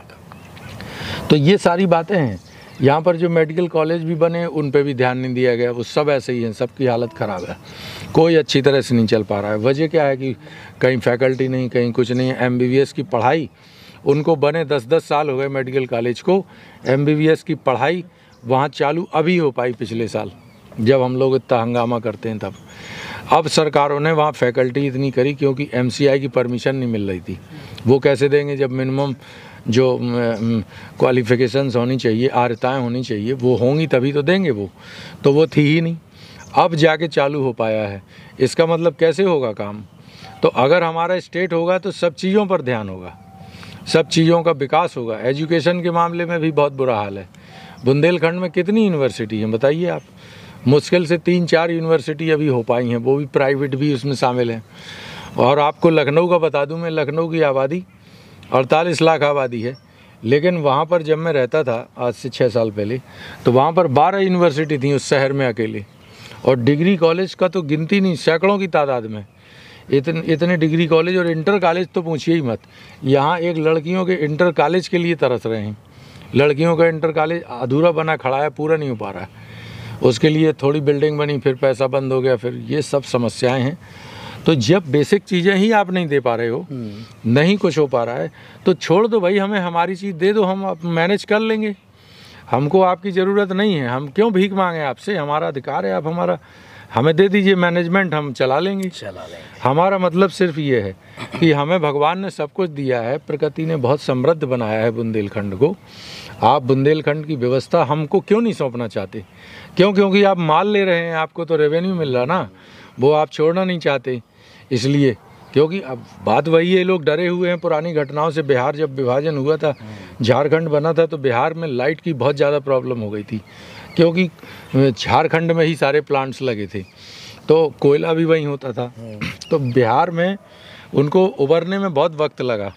तो ये सारी बातें हैं। यहाँ पर जो मेडिकल कॉलेज भी बने उन पे भी ध्यान नहीं दिया गया, वो सब ऐसे ही हैं, सबकी हालत ख़राब है, कोई अच्छी तरह से नहीं चल पा रहा है। वजह क्या है कि कहीं फैकल्टी नहीं, कहीं कुछ नहीं। एम बी बी एस की पढ़ाई उनको बने दस दस साल हो गए मेडिकल कॉलेज को, एम बी बी एस की पढ़ाई वहाँ चालू अभी हो पाई पिछले साल, जब हम लोग इतना हंगामा करते हैं तब। अब सरकारों ने वहाँ फैकल्टी इतनी करी क्योंकि एम सी आई की परमिशन नहीं मिल रही थी। वो कैसे देंगे जब मिनिमम जो क्वालिफ़िकेशंस होनी चाहिए, आर्हताएँ होनी चाहिए, वो होंगी तभी तो देंगे वो, तो वो थी ही नहीं। अब जाके चालू हो पाया है। इसका मतलब कैसे होगा काम? तो अगर हमारा स्टेट होगा तो सब चीज़ों पर ध्यान होगा, सब चीज़ों का विकास होगा। एजुकेशन के मामले में भी बहुत बुरा हाल है। बुंदेलखंड में कितनी यूनिवर्सिटी हैं बताइए आप? मुश्किल से तीन चार यूनिवर्सिटी अभी हो पाई हैं, वो भी प्राइवेट भी उसमें शामिल हैं। और आपको लखनऊ का बता दूं मैं, लखनऊ की आबादी अड़तालीस लाख आबादी है, लेकिन वहाँ पर जब मैं रहता था आज से छः साल पहले, तो वहाँ पर बारह यूनिवर्सिटी थी उस शहर में अकेले, और डिग्री कॉलेज का तो गिनती नहीं, सैकड़ों की तादाद में इतने इतने डिग्री कॉलेज। और इंटर कॉलेज तो पूछिए ही मत, यहाँ एक लड़कियों के इंटर कॉलेज के लिए तरस रहे हैं। लड़कियों का इंटर कॉलेज अधूरा बना खड़ा है, पूरा नहीं हो पा रहा है। उसके लिए थोड़ी बिल्डिंग बनी, फिर पैसा बंद हो गया, फिर ये सब समस्याएं हैं। तो जब बेसिक चीज़ें ही आप नहीं दे पा रहे हो, नहीं कुछ हो पा रहा है, तो छोड़ दो भाई, हमें हमारी चीज़ दे दो, हम मैनेज कर लेंगे, हमको आपकी ज़रूरत नहीं है, हम क्यों भीख मांगे आपसे, हमारा अधिकार है, आप हमारा हमें दे दीजिए मैनेजमेंट, हम चला लेंगे चला लेंगे हमारा मतलब सिर्फ ये है कि हमें भगवान ने सब कुछ दिया है, प्रकृति ने बहुत समृद्ध बनाया है बुंदेलखंड को। आप बुंदेलखंड की व्यवस्था हमको क्यों नहीं सौंपना चाहते? क्यों? क्योंकि आप माल ले रहे हैं, आपको तो रेवेन्यू मिल रहा ना, वो आप छोड़ना नहीं चाहते इसलिए। क्योंकि अब बात वही है, लोग डरे हुए हैं पुरानी घटनाओं से। बिहार जब विभाजन हुआ था, झारखंड बना था, तो बिहार में लाइट की बहुत ज़्यादा प्रॉब्लम हो गई थी, क्योंकि झारखंड में ही सारे प्लांट्स लगे थे, तो कोयला भी वहीं होता था। तो बिहार में उनको उभरने में बहुत वक्त लगा।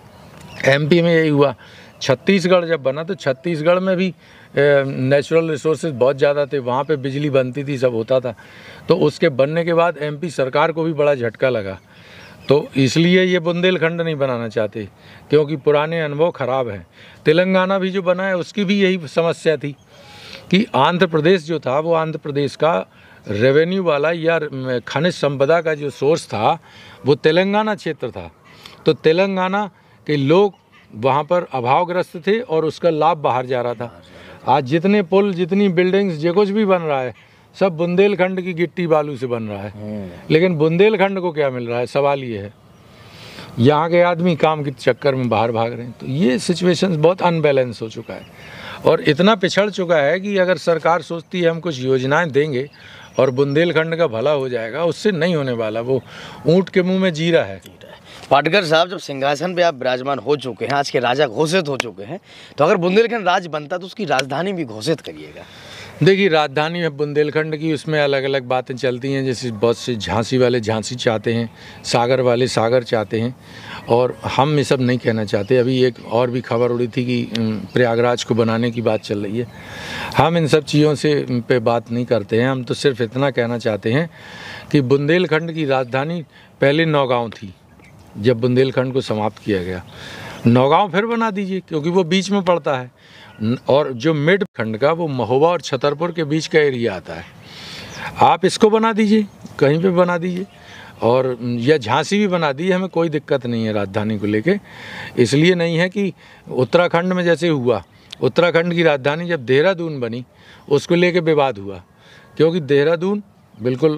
एमपी में यही हुआ। छत्तीसगढ़ जब बना तो छत्तीसगढ़ में भी नेचुरल रिसोर्सेज बहुत ज़्यादा थे, वहाँ पे बिजली बनती थी, सब होता था। तो उसके बनने के बाद एमपी सरकार को भी बड़ा झटका लगा, तो इसलिए ये बुंदेलखंड नहीं बनाना चाहते, क्योंकि पुराने अनुभव ख़राब हैं। तेलंगाना भी जो बना है उसकी भी यही समस्या थी कि आंध्र प्रदेश जो था, वो आंध्र प्रदेश का रेवेन्यू वाला या खनिज संपदा का जो सोर्स था वो तेलंगाना क्षेत्र था। तो तेलंगाना के लोग वहाँ पर अभावग्रस्त थे और उसका लाभ बाहर जा रहा था। आज जितने पुल, जितनी बिल्डिंग्स, जो कुछ भी बन रहा है, सब बुंदेलखंड की गिट्टी बालू से बन रहा है। लेकिन बुंदेलखंड को क्या मिल रहा है, सवाल ये है। यहाँ के आदमी काम के चक्कर में बाहर भाग रहे हैं। तो ये सिचुएशन बहुत अनबैलेंस हो चुका है और इतना पिछड़ चुका है कि अगर सरकार सोचती है हम कुछ योजनाएं देंगे और बुंदेलखंड का भला हो जाएगा, उससे नहीं होने वाला। वो ऊँट के मुंह में जीरा है। पाटकर साहब, जब सिंहासन पे आप विराजमान हो चुके हैं, आज के राजा घोषित हो चुके हैं, तो अगर बुंदेलखंड राज्य बनता तो उसकी राजधानी भी घोषित करिएगा। देखिए, राजधानी है बुंदेलखंड की, उसमें अलग अलग बातें चलती हैं। जैसे बहुत से झांसी वाले झांसी चाहते हैं, सागर वाले सागर चाहते हैं, और हम ये सब नहीं कहना चाहते। अभी एक और भी खबर उड़ी थी कि प्रयागराज को बनाने की बात चल रही है। हम इन सब चीज़ों से पे बात नहीं करते हैं। हम तो सिर्फ इतना कहना चाहते हैं कि बुंदेलखंड की राजधानी पहले नौगांव थी, जब बुंदेलखंड को समाप्त किया गया। नौगांव फिर बना दीजिए, क्योंकि वो बीच में पड़ता है, और जो मिड खंड का वो महोबा और छतरपुर के बीच का एरिया आता है। आप इसको बना दीजिए, कहीं पे बना दीजिए, और या झांसी भी बना दीजिए, हमें कोई दिक्कत नहीं है राजधानी को लेके। इसलिए नहीं है कि उत्तराखंड में जैसे हुआ, उत्तराखंड की राजधानी जब देहरादून बनी, उसको लेके विवाद हुआ, क्योंकि देहरादून बिल्कुल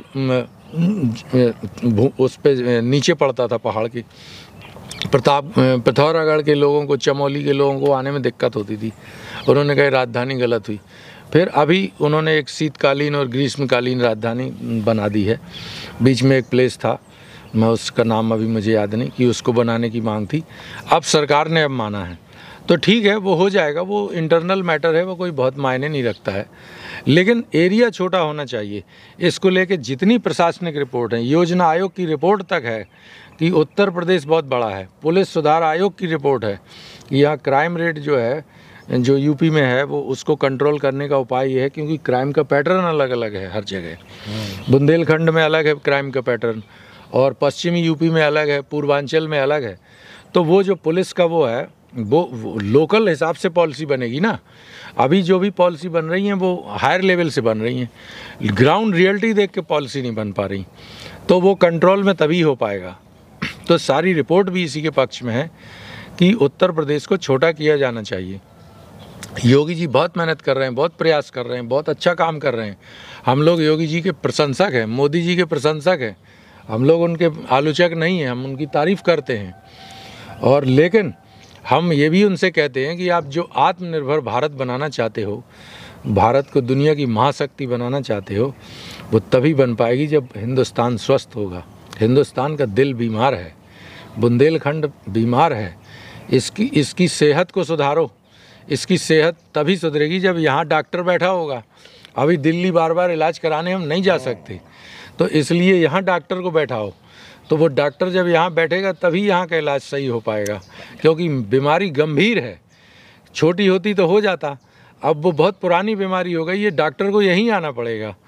उस पे नीचे पड़ता था पहाड़ के। प्रताप पिथौरागढ़ के लोगों को, चमोली के लोगों को आने में दिक्कत होती थी। उन्होंने कहा राजधानी गलत हुई। फिर अभी उन्होंने एक शीतकालीन और ग्रीष्मकालीन राजधानी बना दी है। बीच में एक प्लेस था, मैं उसका नाम अभी मुझे याद नहीं, कि उसको बनाने की मांग थी। अब सरकार ने अब माना है, तो ठीक है, वो हो जाएगा। वो इंटरनल मैटर है, वो कोई बहुत मायने नहीं रखता है। लेकिन एरिया छोटा होना चाहिए। इसको लेके जितनी प्रशासनिक रिपोर्ट है, योजना आयोग की रिपोर्ट तक है कि उत्तर प्रदेश बहुत बड़ा है। पुलिस सुधार आयोग की रिपोर्ट है कि यहाँ क्राइम रेट जो है, जो यूपी में है, वो उसको कंट्रोल करने का उपाय ये है, क्योंकि क्राइम का पैटर्न अलग अलग है हर जगह। बुंदेलखंड में अलग है क्राइम का पैटर्न, और पश्चिमी यूपी में अलग है, पूर्वांचल में अलग है। तो वो जो पुलिस का वो है, वो, वो लोकल हिसाब से पॉलिसी बनेगी ना। अभी जो भी पॉलिसी बन रही हैं वो हायर लेवल से बन रही हैं, ग्राउंड रियलिटी देख के पॉलिसी नहीं बन पा रही। तो वो कंट्रोल में तभी हो पाएगा। तो सारी रिपोर्ट भी इसी के पक्ष में है कि उत्तर प्रदेश को छोटा किया जाना चाहिए। योगी जी बहुत मेहनत कर रहे हैं, बहुत प्रयास कर रहे हैं, बहुत अच्छा काम कर रहे हैं। हम लोग योगी जी के प्रशंसक हैं, मोदी जी के प्रशंसक हैं। हम लोग उनके आलोचक नहीं हैं, हम उनकी तारीफ़ करते हैं। और लेकिन हम ये भी उनसे कहते हैं कि आप जो आत्मनिर्भर भारत बनाना चाहते हो, भारत को दुनिया की महाशक्ति बनाना चाहते हो, वो तभी बन पाएगी जब हिंदुस्तान स्वस्थ होगा। हिंदुस्तान का दिल बीमार है, बुंदेलखंड बीमार है। इसकी इसकी सेहत को सुधारो। इसकी सेहत तभी सुधरेगी जब यहाँ डॉक्टर बैठा होगा। अभी दिल्ली बार बार इलाज कराने हम नहीं जा सकते, तो इसलिए यहाँ डॉक्टर को बैठाओ। तो वो डॉक्टर जब यहाँ बैठेगा तभी यहाँ का इलाज सही हो पाएगा, क्योंकि बीमारी गंभीर है। छोटी होती तो हो जाता, अब वो बहुत पुरानी बीमारी हो गई, ये डॉक्टर को यहीं आना पड़ेगा।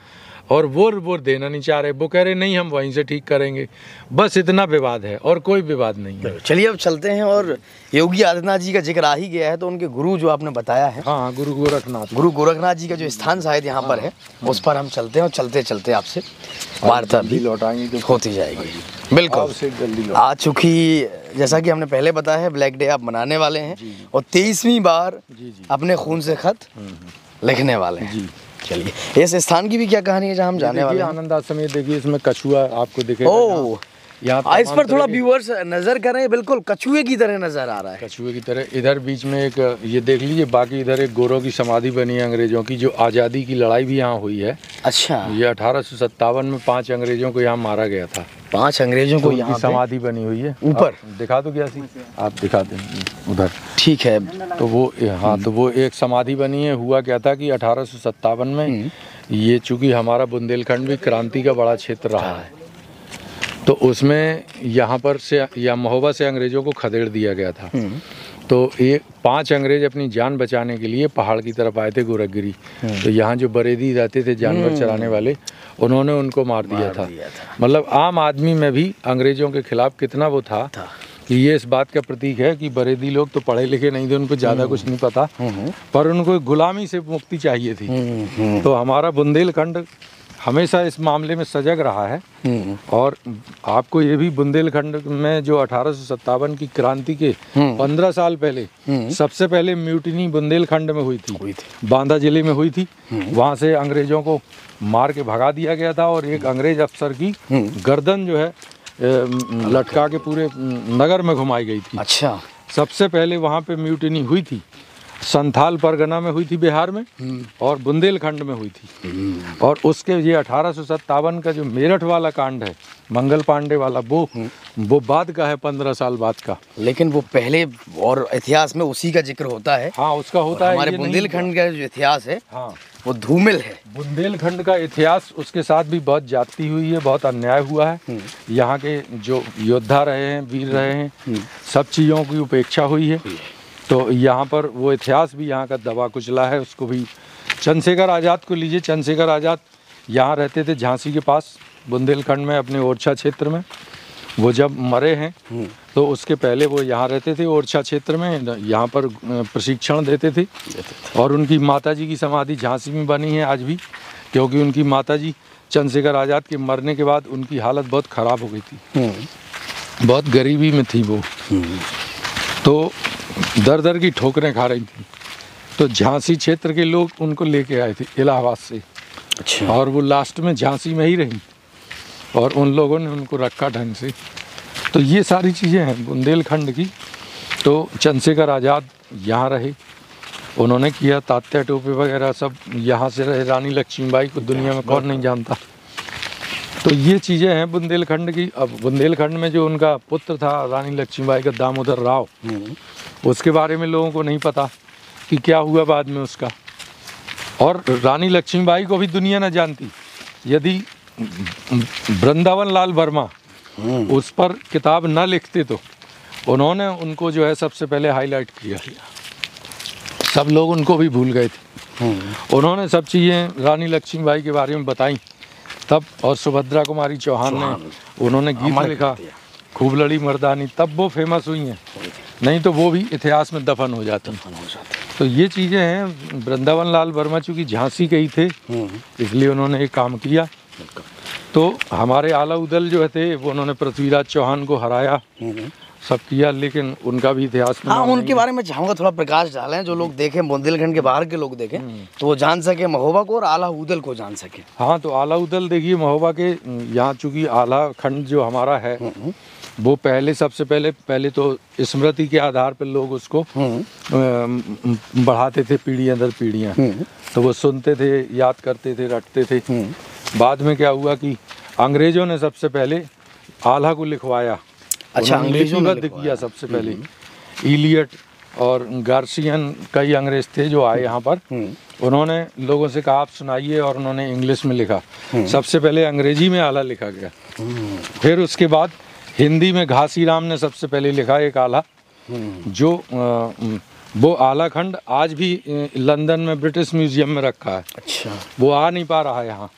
और वो वो देना नहीं चाह रहे, वो कह रहे नहीं हम वहीं से ठीक करेंगे। बस इतना विवाद है और कोई विवाद नहीं है। चलिए अब चलते हैं, और योगी आदित्यनाथ जी का जिक्र आ ही गया है तो उनके गुरु जो आपने बताया है, हाँ, गुरु गोरखनाथ, गुरु गोरखनाथ जी का जो स्थान शायद यहाँ पर है, उस पर हम चलते हैं और चलते चलते आपसे वार्ता भी लौटाएंगे होती जाएगी। बिल्कुल, जल्दी आ चुकी, जैसा कि हमने पहले बताया है, ब्लैक डे आप मनाने वाले हैं और तेईसवीं बार अपने खून से खत लिखने वाले हैं जी। चलिए, इस स्थान की भी क्या कहानी है जहाँ हम जाने वाले हैं? आनंद आश्रम, ये देखिए इसमें कछुआ आपको दिखेगा। ओह, यहाँ इस पर थोड़ा व्यूअर्स नजर करें, बिल्कुल कछुए की तरह नजर आ रहा है। कछुए की तरह। इधर बीच में एक ये देख लीजिए, बाकी इधर एक गोरों की समाधि बनी है अंग्रेजों की, जो आज़ादी की लड़ाई भी यहाँ हुई है। अच्छा, ये अठारह सौ सत्तावन में पांच अंग्रेजों को यहाँ मारा गया था। पांच अंग्रेजों को तो यहाँ समाधि बनी हुई है ऊपर। दिखा दो क्या सी, आप दिखा दें उधर। ठीक है, तो वो, हाँ, तो वो एक समाधि बनी है। हुआ क्या था कि अठारह सौ सत्तावन में ये, चूँकि हमारा बुंदेलखंड भी क्रांति का बड़ा क्षेत्र रहा है, तो उसमें यहाँ पर से या महोबा से अंग्रेज़ों को खदेड़ दिया गया था। तो एक पांच अंग्रेज अपनी जान बचाने के लिए पहाड़ की तरफ आए थे गोरखगिरी। तो यहाँ जो बरेदी रहते थे जानवर चराने वाले, उन्होंने उनको मार दिया था। मतलब आम आदमी में भी अंग्रेज़ों के खिलाफ कितना वो था कि ये इस बात का प्रतीक है कि बरेदी लोग तो पढ़े लिखे नहीं थे, उनको ज़्यादा कुछ नहीं पता, पर उनको गुलामी से मुक्ति चाहिए थी। तो हमारा बुंदेलखंड हमेशा इस मामले में सजग रहा है। और आपको ये भी, बुंदेलखंड में जो अठारह सौ सत्तावन की क्रांति के पंद्रह साल पहले सबसे पहले म्यूटिनी बुंदेलखंड में हुई थी, बांदा जिले में हुई थी। वहाँ से अंग्रेजों को मार के भगा दिया गया था और एक अंग्रेज अफसर की गर्दन जो है लटका के पूरे नगर में घुमाई गई थी। अच्छा, सबसे पहले वहाँ पे म्यूटिनी हुई थी संथाल परगना में हुई थी बिहार में, और बुंदेलखंड में हुई थी। और उसके ये अठारह सौ सत्तावन का जो मेरठ वाला कांड है, मंगल पांडे वाला, वो वो बाद का है, पंद्रह साल बाद का। लेकिन वो पहले और इतिहास में उसी का जिक्र होता है। हाँ, उसका होता है। हमारे बुंदेलखंड का जो इतिहास है, हाँ, वो धूमिल है। बुंदेलखंड का इतिहास, उसके साथ भी बहुत जाति हुई है, बहुत अन्याय हुआ है। यहाँ के जो योद्धा रहे हैं, वीर रहे हैं, सब चीज़ों की उपेक्षा हुई है। तो यहाँ पर वो इतिहास भी यहाँ का दबा कुचला है। उसको भी, चंद्रशेखर आज़ाद को लीजिए, चंद्रशेखर आज़ाद यहाँ रहते थे झांसी के पास बुंदेलखंड में, अपने ओरछा क्षेत्र में। वो जब मरे हैं तो उसके पहले वो यहाँ रहते थे ओरछा क्षेत्र में, यहाँ पर प्रशिक्षण देते थे। और उनकी माताजी की समाधि झांसी में बनी है आज भी, क्योंकि उनकी माताजी चंद्रशेखर आज़ाद के मरने के बाद उनकी हालत बहुत ख़राब हो गई थी, बहुत गरीबी में थी वो, तो दर दर की ठोकरें खा रही थी। तो झांसी क्षेत्र के लोग उनको लेके आए थे इलाहाबाद से। अच्छा। और वो लास्ट में झांसी में ही रही और उन लोगों ने उनको रखा ढंग से। तो ये सारी चीज़ें हैं बुंदेलखंड की। तो चंद्रशेखर आज़ाद यहाँ रहे, उन्होंने किया, तात्या टोपे वगैरह सब यहाँ से रहे। रानी लक्ष्मीबाई को दुनिया में कौन नहीं जानता। तो ये चीज़ें हैं बुंदेलखंड की। अब बुंदेलखंड में जो उनका पुत्र था रानी लक्ष्मीबाई का, दामोदर राव, उसके बारे में लोगों को नहीं पता कि क्या हुआ बाद में उसका। और रानी लक्ष्मीबाई को भी दुनिया न जानती। यदि वृंदावन लाल वर्मा उस पर किताब न लिखते तो उन्होंने उनको जो है सबसे पहले हाईलाइट किया, सब लोग उनको भी भूल गए थे। उन्होंने सब चीज़ें रानी लक्ष्मीबाई के बारे में बताई तब। और सुभद्रा कुमारी चौहान ने, उन्होंने गीत लिखा, खूब लड़ी मर्दानी, तब वो फेमस हुई हैं, नहीं तो वो भी इतिहास में दफन हो जाती। तो ये चीज़ें हैं। वृंदावन लाल वर्मा चूँकि झांसी के ही थे, इसलिए उन्होंने एक काम किया। तो हमारे आला उदल जो थे वो उन्होंने पृथ्वीराज चौहान को हराया, सब किया, लेकिन उनका भी इतिहास में, हाँ, उनके बारे में चाहूँगा थोड़ा प्रकाश डालें, जो लोग देखें, बुंदेलखंड के बाहर के लोग देखें तो वो जान सके महोबा को और आला उदल को जान सके। हाँ, तो आला उदल देखिए, महोबा के यहाँ चूँकि आला खंड जो हमारा है वो पहले, सबसे पहले पहले तो स्मृति के आधार पर लोग उसको बढ़ाते थे पीढ़ियाँ दर पीढ़ियाँ। तो वो सुनते थे, याद करते थे, रटते थे। बाद में क्या हुआ कि अंग्रेज़ों ने सबसे पहले आला को लिखवाया। अच्छा, अंग्रेज़ों ने किया सबसे पहले। इलियट और गार्सियन कई अंग्रेज थे जो आए यहाँ पर, उन्होंने लोगों से कहा आप सुनाइए, और उन्होंने इंग्लिश में लिखा। सबसे पहले अंग्रेजी में आला लिखा गया, फिर उसके बाद हिंदी में घासी राम ने सबसे पहले लिखा एक आला, जो आ, वो आला खंड आज भी लंदन में ब्रिटिश म्यूजियम में रखा है। अच्छा। वो आ नहीं पा रहा है यहाँ,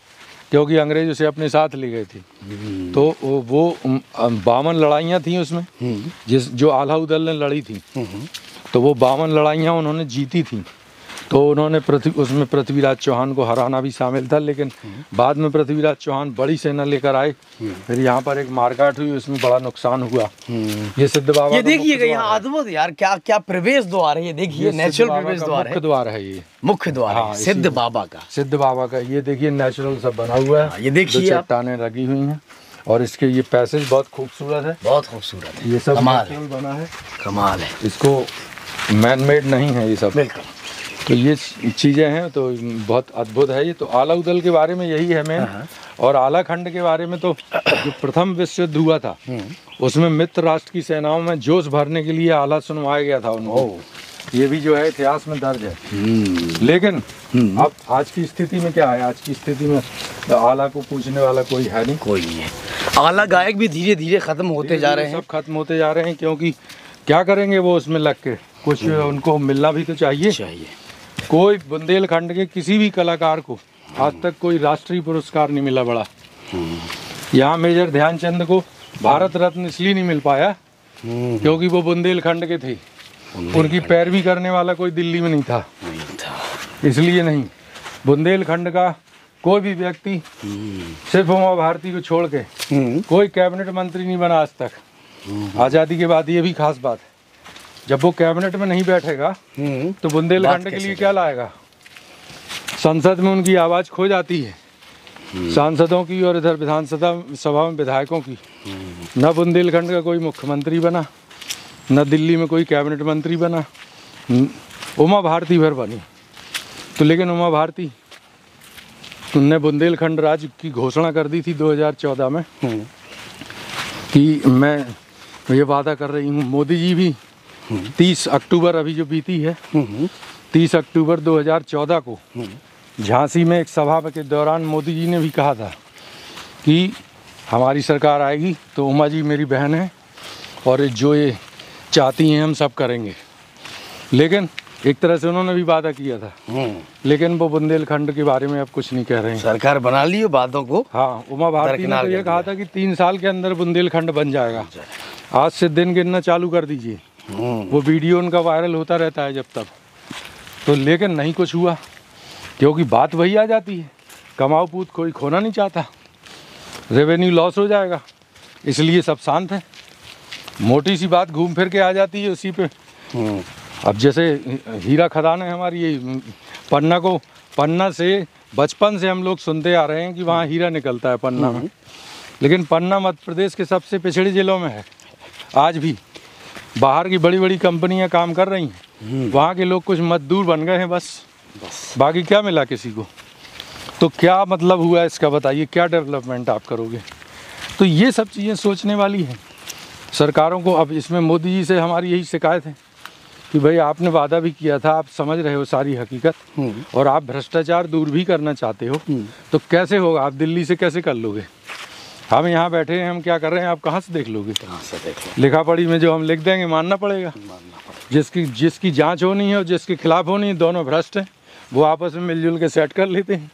क्योंकि अंग्रेज उसे अपने साथ ले गए थे। तो वो वो बावन लड़ाइयाँ थी उसमें, जिस जो आला दल ने लड़ी थी, तो वो बावन लड़ाइयाँ उन्होंने जीती थी। तो उन्होंने पृथ्वी उसमें पृथ्वीराज चौहान को हराना भी शामिल था, लेकिन बाद में पृथ्वीराज चौहान बड़ी सेना लेकर आए, फिर यहाँ पर एक मारकाट हुई, उसमें बड़ा नुकसान हुआ। ये सिद्ध बाबा ये देखिएगा यहाँ अद्भुत यार, क्या क्या प्रवेश द्वार है ये, देखिए नेचुरल प्रवेश द्वार है, मुख्य द्वार है ये, मुख्य द्वार हाँ, है सिद्ध बाबा का, सिद्ध बाबा का। ये देखिए नेचुरल सब बना हुआ है, ये देखिए चट्टानें लगी हुई हैं, और इसके ये पैसेज बहुत खूबसूरत है, बहुत खूबसूरत है, ये सब कमाल नेचुरल बना है, कमाल है, इसको मैन मेड नहीं है ये सब। बिल्कुल। तो ये चीज़ें हैं, तो बहुत अद्भुत है ये। तो आला उदल के बारे में यही है मेन, और आला खंड के बारे में तो जो प्रथम विश्व युद्ध हुआ था उसमें मित्र राष्ट्र की सेनाओं में जोश भरने के लिए आला सुनवाया गया था उनको, ये भी जो है इतिहास में दर्ज है। लेकिन अब आज की स्थिति में क्या है, आज की स्थिति में आला को पूछने वाला कोई है नहीं, कोई नहीं है। आला गायक भी धीरे धीरे खत्म होते जा रहे हैं, सब खत्म होते जा रहे हैं, क्योंकि क्या करेंगे वो उसमें लग के, कुछ उनको मिलना भी तो चाहिए चाहिए कोई बुंदेलखंड के किसी भी कलाकार को आज तक कोई राष्ट्रीय पुरस्कार नहीं मिला बड़ा। यहाँ मेजर ध्यानचंद को भारत रत्न इसलिए नहीं मिल पाया क्योंकि वो बुंदेलखंड के थे, उनकी पैरवी करने वाला कोई दिल्ली में नहीं था, इसलिए नहीं। बुंदेलखंड का कोई भी व्यक्ति सिर्फ उमा भारती को छोड़ के कोई कैबिनेट मंत्री नहीं बना आज तक आज़ादी के बाद। ये भी खास बात है, जब वो कैबिनेट में नहीं बैठेगा तो बुंदेलखंड के लिए क्या लाएगा। संसद में उनकी आवाज़ खो जाती है, सांसदों की और इधर विधानसभा सभा में विधायकों की। न बुंदेलखंड का कोई मुख्यमंत्री बना, न दिल्ली में कोई कैबिनेट मंत्री बना, उमा भारती भर बनी। तो लेकिन उमा भारती उनने बुंदेलखंड राज्य की घोषणा कर दी थी दो हज़ार चौदह में कि मैं ये वादा कर रही हूँ। मोदी जी भी तीस अक्टूबर अभी जो बीती है, तीस अक्टूबर दो हज़ार चौदह को झांसी में एक सभा के दौरान मोदी जी ने भी कहा था कि हमारी सरकार आएगी तो उमा जी मेरी बहन है और जो ये चाहती हैं हम सब करेंगे। लेकिन एक तरह से उन्होंने भी वादा किया था, लेकिन वो बुंदेलखंड के बारे में अब कुछ नहीं कह रहे हैं। सरकार बना ली बातों को। हाँ, उमा भारती ने तो ये कहा था कि तीन साल के अंदर बुंदेलखंड बन जाएगा। आज से दिन गिनना चालू कर दीजिए, वो वीडियो उनका वायरल होता रहता है जब तक। तो लेकिन नहीं कुछ हुआ, क्योंकि बात वही आ जाती है, कमाऊ पूत कोई खोना नहीं चाहता, रेवेन्यू लॉस हो जाएगा, इसलिए सब शांत है। मोटी सी बात घूम फिर के आ जाती है उसी पे। अब जैसे हीरा खदान है हमारी, ये पन्ना को पन्ना से बचपन से हम लोग सुनते आ रहे हैं कि वहाँ हीरा निकलता है पन्ना में, लेकिन पन्ना मध्य प्रदेश के सबसे पिछड़े ज़िलों में है। आज भी बाहर की बड़ी बड़ी कंपनियां काम कर रही हैं, वहाँ के लोग कुछ मजदूर बन गए हैं बस, बस बाकी क्या मिला किसी को। तो क्या मतलब हुआ इसका बताइए, क्या डेवलपमेंट आप करोगे। तो ये सब चीज़ें सोचने वाली हैं सरकारों को। अब इसमें मोदी जी से हमारी यही शिकायत है कि भाई आपने वादा भी किया था, आप समझ रहे हो सारी हकीकत और आप भ्रष्टाचार दूर भी करना चाहते हो, तो कैसे होगा, आप दिल्ली से कैसे कर लोगे। हम यहाँ बैठे हैं, हम क्या कर रहे हैं, आप कहाँ से देख लोगे। कहाँ से देख लो, लिखा पढ़ी में जो हम लिख देंगे मानना पड़ेगा। जिसकी जिसकी जांच होनी है और जिसके खिलाफ होनी है, दोनों भ्रष्ट हैं, वो आपस में मिलजुल के सेट कर लेते हैं।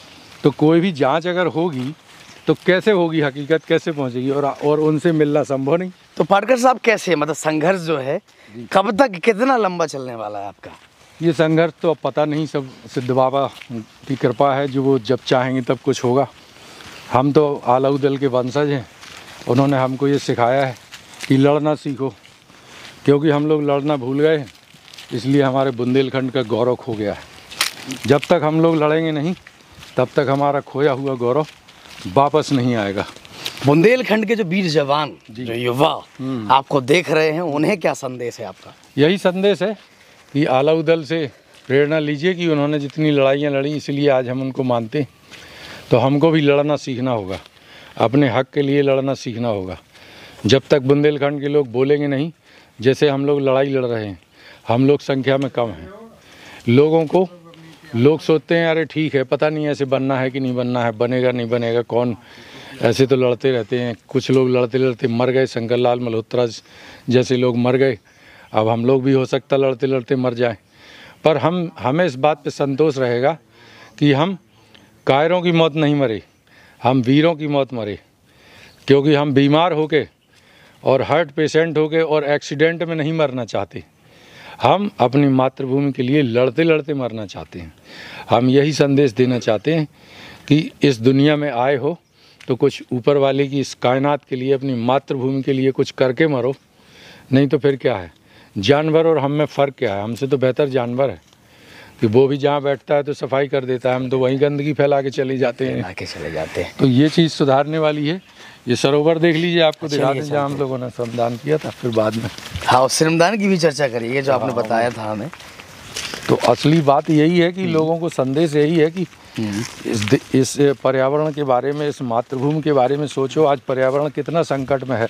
तो कोई भी जांच अगर होगी तो कैसे होगी, हकीकत कैसे पहुंचेगी, और और उनसे मिलना संभव नहीं। तो पाटकर साहब कैसे, मतलब संघर्ष जो है कब तक, कितना लंबा चलने वाला है आपका ये संघर्ष? तो अब पता नहीं, सब सिद्ध बाबा की कृपा है, जो वो जब चाहेंगे तब कुछ होगा। हम तो आला उदल के वंशज हैं, उन्होंने हमको ये सिखाया है कि लड़ना सीखो, क्योंकि हम लोग लड़ना भूल गए, इसलिए हमारे बुंदेलखंड का गौरव खो गया है। जब तक हम लोग लड़ेंगे नहीं तब तक हमारा खोया हुआ गौरव वापस नहीं आएगा। बुंदेलखंड के जो वीर जवान, जो युवा आपको देख रहे हैं, उन्हें क्या संदेश है आपका? यही संदेश है कि आला उदल से प्रेरणा लीजिए कि उन्होंने जितनी लड़ाइयाँ लड़ी, इसलिए आज हम उनको मानते हैं। तो हमको भी लड़ना सीखना होगा, अपने हक के लिए लड़ना सीखना होगा। जब तक बुंदेलखंड के लोग बोलेंगे नहीं, जैसे हम लोग लड़ाई लड़ रहे हैं, हम लोग संख्या में कम हैं, लोगों को लोग सोचते हैं अरे ठीक है, पता नहीं ऐसे बनना है कि नहीं बनना है, बनेगा नहीं बनेगा, कौन, ऐसे तो लड़ते रहते हैं। कुछ लोग लड़ते लड़ते मर गए, शंकर लाल मल्होत्रा जैसे लोग मर गए, अब हम लोग भी हो सकता लड़ते लड़ते मर जाएं। पर हम हमें इस बात पे संतोष रहेगा कि हम कायरों की मौत नहीं मरे, हम वीरों की मौत मरे, क्योंकि हम बीमार होके और हार्ट पेशेंट होके और एक्सीडेंट में नहीं मरना चाहते। हम अपनी मातृभूमि के लिए लड़ते लड़ते मरना चाहते हैं। हम यही संदेश देना चाहते हैं कि इस दुनिया में आए हो तो कुछ ऊपर वाले की इस कायनात के लिए, अपनी मातृभूमि के लिए कुछ करके मरो, नहीं तो फिर क्या है। जानवर और हम में फ़र्क क्या है? हमसे तो बेहतर जानवर है कि वो भी जहाँ बैठता है तो सफाई कर देता है, हम तो वहीं गंदगी फैला के चले जाते हैं आके चले जाते हैं। तो ये चीज़ सुधारने वाली है। ये सरोवर देख लीजिए, आपको दिखा दें जहाँ हम लोगों ने श्रमदान किया था। फिर बाद में हाँ, उस श्रमदान की भी चर्चा करिए जो आपने बताया था हमें। तो असली बात यही है कि लोगों को संदेश यही है कि इस इस पर्यावरण के बारे में, इस मातृभूमि के बारे में सोचो। आज पर्यावरण कितना संकट में है।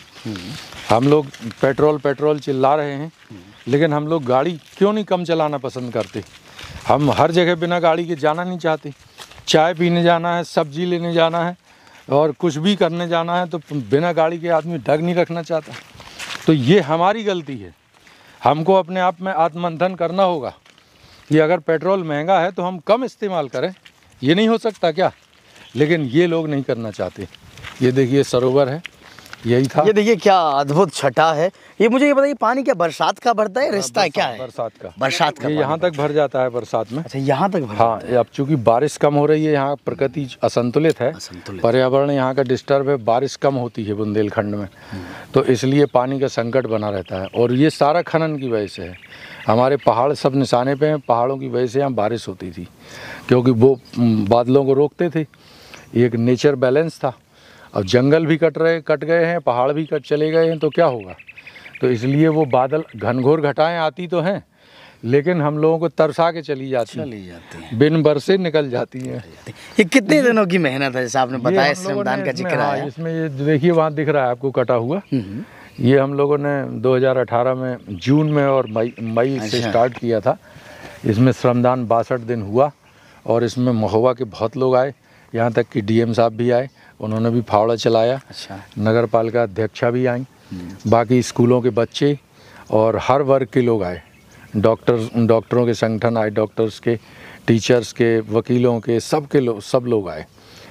हम लोग पेट्रोल पेट्रोल चिल्ला रहे हैं, लेकिन हम लोग गाड़ी क्यों नहीं कम चलाना पसंद करते? हम हर जगह बिना गाड़ी के जाना नहीं चाहते। चाय पीने जाना है, सब्जी लेने जाना है और कुछ भी करने जाना है तो बिना गाड़ी के आदमी ढंग नहीं रखना चाहता। तो ये हमारी गलती है। हमको अपने आप में आत्ममंथन करना होगा कि अगर पेट्रोल महंगा है तो हम कम इस्तेमाल करें। ये नहीं हो सकता क्या? लेकिन ये लोग नहीं करना चाहते। ये देखिए सरोवर है, यही था। ये देखिए क्या अद्भुत छटा है। ये मुझे ये बताइए, पानी क्या बरसात का भरता है, रिश्ता है क्या है? बरसात का बरसात का ये यहाँ तक भर जाता है बरसात में। अच्छा, यहाँ तक भर हाँ, अब चूंकि बारिश कम हो रही है, यहाँ प्रकृति असंतुलित है, असंतुलित। पर्यावरण यहाँ का डिस्टर्ब है, बारिश कम होती है बुंदेलखंड में, तो इसलिए पानी का संकट बना रहता है। और ये सारा खनन की वजह से है। हमारे पहाड़ सब निशाने पे हैं, पहाड़ों की वजह से यहाँ बारिश होती थी, क्योंकि वो बादलों को रोकते थे। एक नेचर बैलेंस था। अब जंगल भी कट रहे कट गए हैं, पहाड़ भी कट चले गए हैं, तो क्या होगा? तो इसलिए वो बादल घनघोर घटाएं आती तो हैं, लेकिन हम लोगों को तरसा के चली जाती चली जाती हैं, बिन बरसे निकल जाती हैं। ये कितने दिनों की मेहनत है, जैसे आपने बताया श्रमदान का जिक्र है। इसमें ये देखिए वहाँ दिख रहा है आपको कटा हुआ, ये हम लोगों ने दो हज़ार अठारह में जून में और मई मई से स्टार्ट किया था। इसमें श्रमदान बासठ दिन हुआ और इसमें महोबा के बहुत लोग आए, यहाँ तक कि डीएम साहब भी आए, उन्होंने भी फावड़ा चलाया। अच्छा। नगर पालिका अध्यक्षा भी आई, बाकी स्कूलों के बच्चे और हर वर्ग के लोग आए। डॉक्टर डॉक्टरों के संगठन आए, डॉक्टर्स के, टीचर्स के, वकीलों के, सब के लोग सब लोग आए।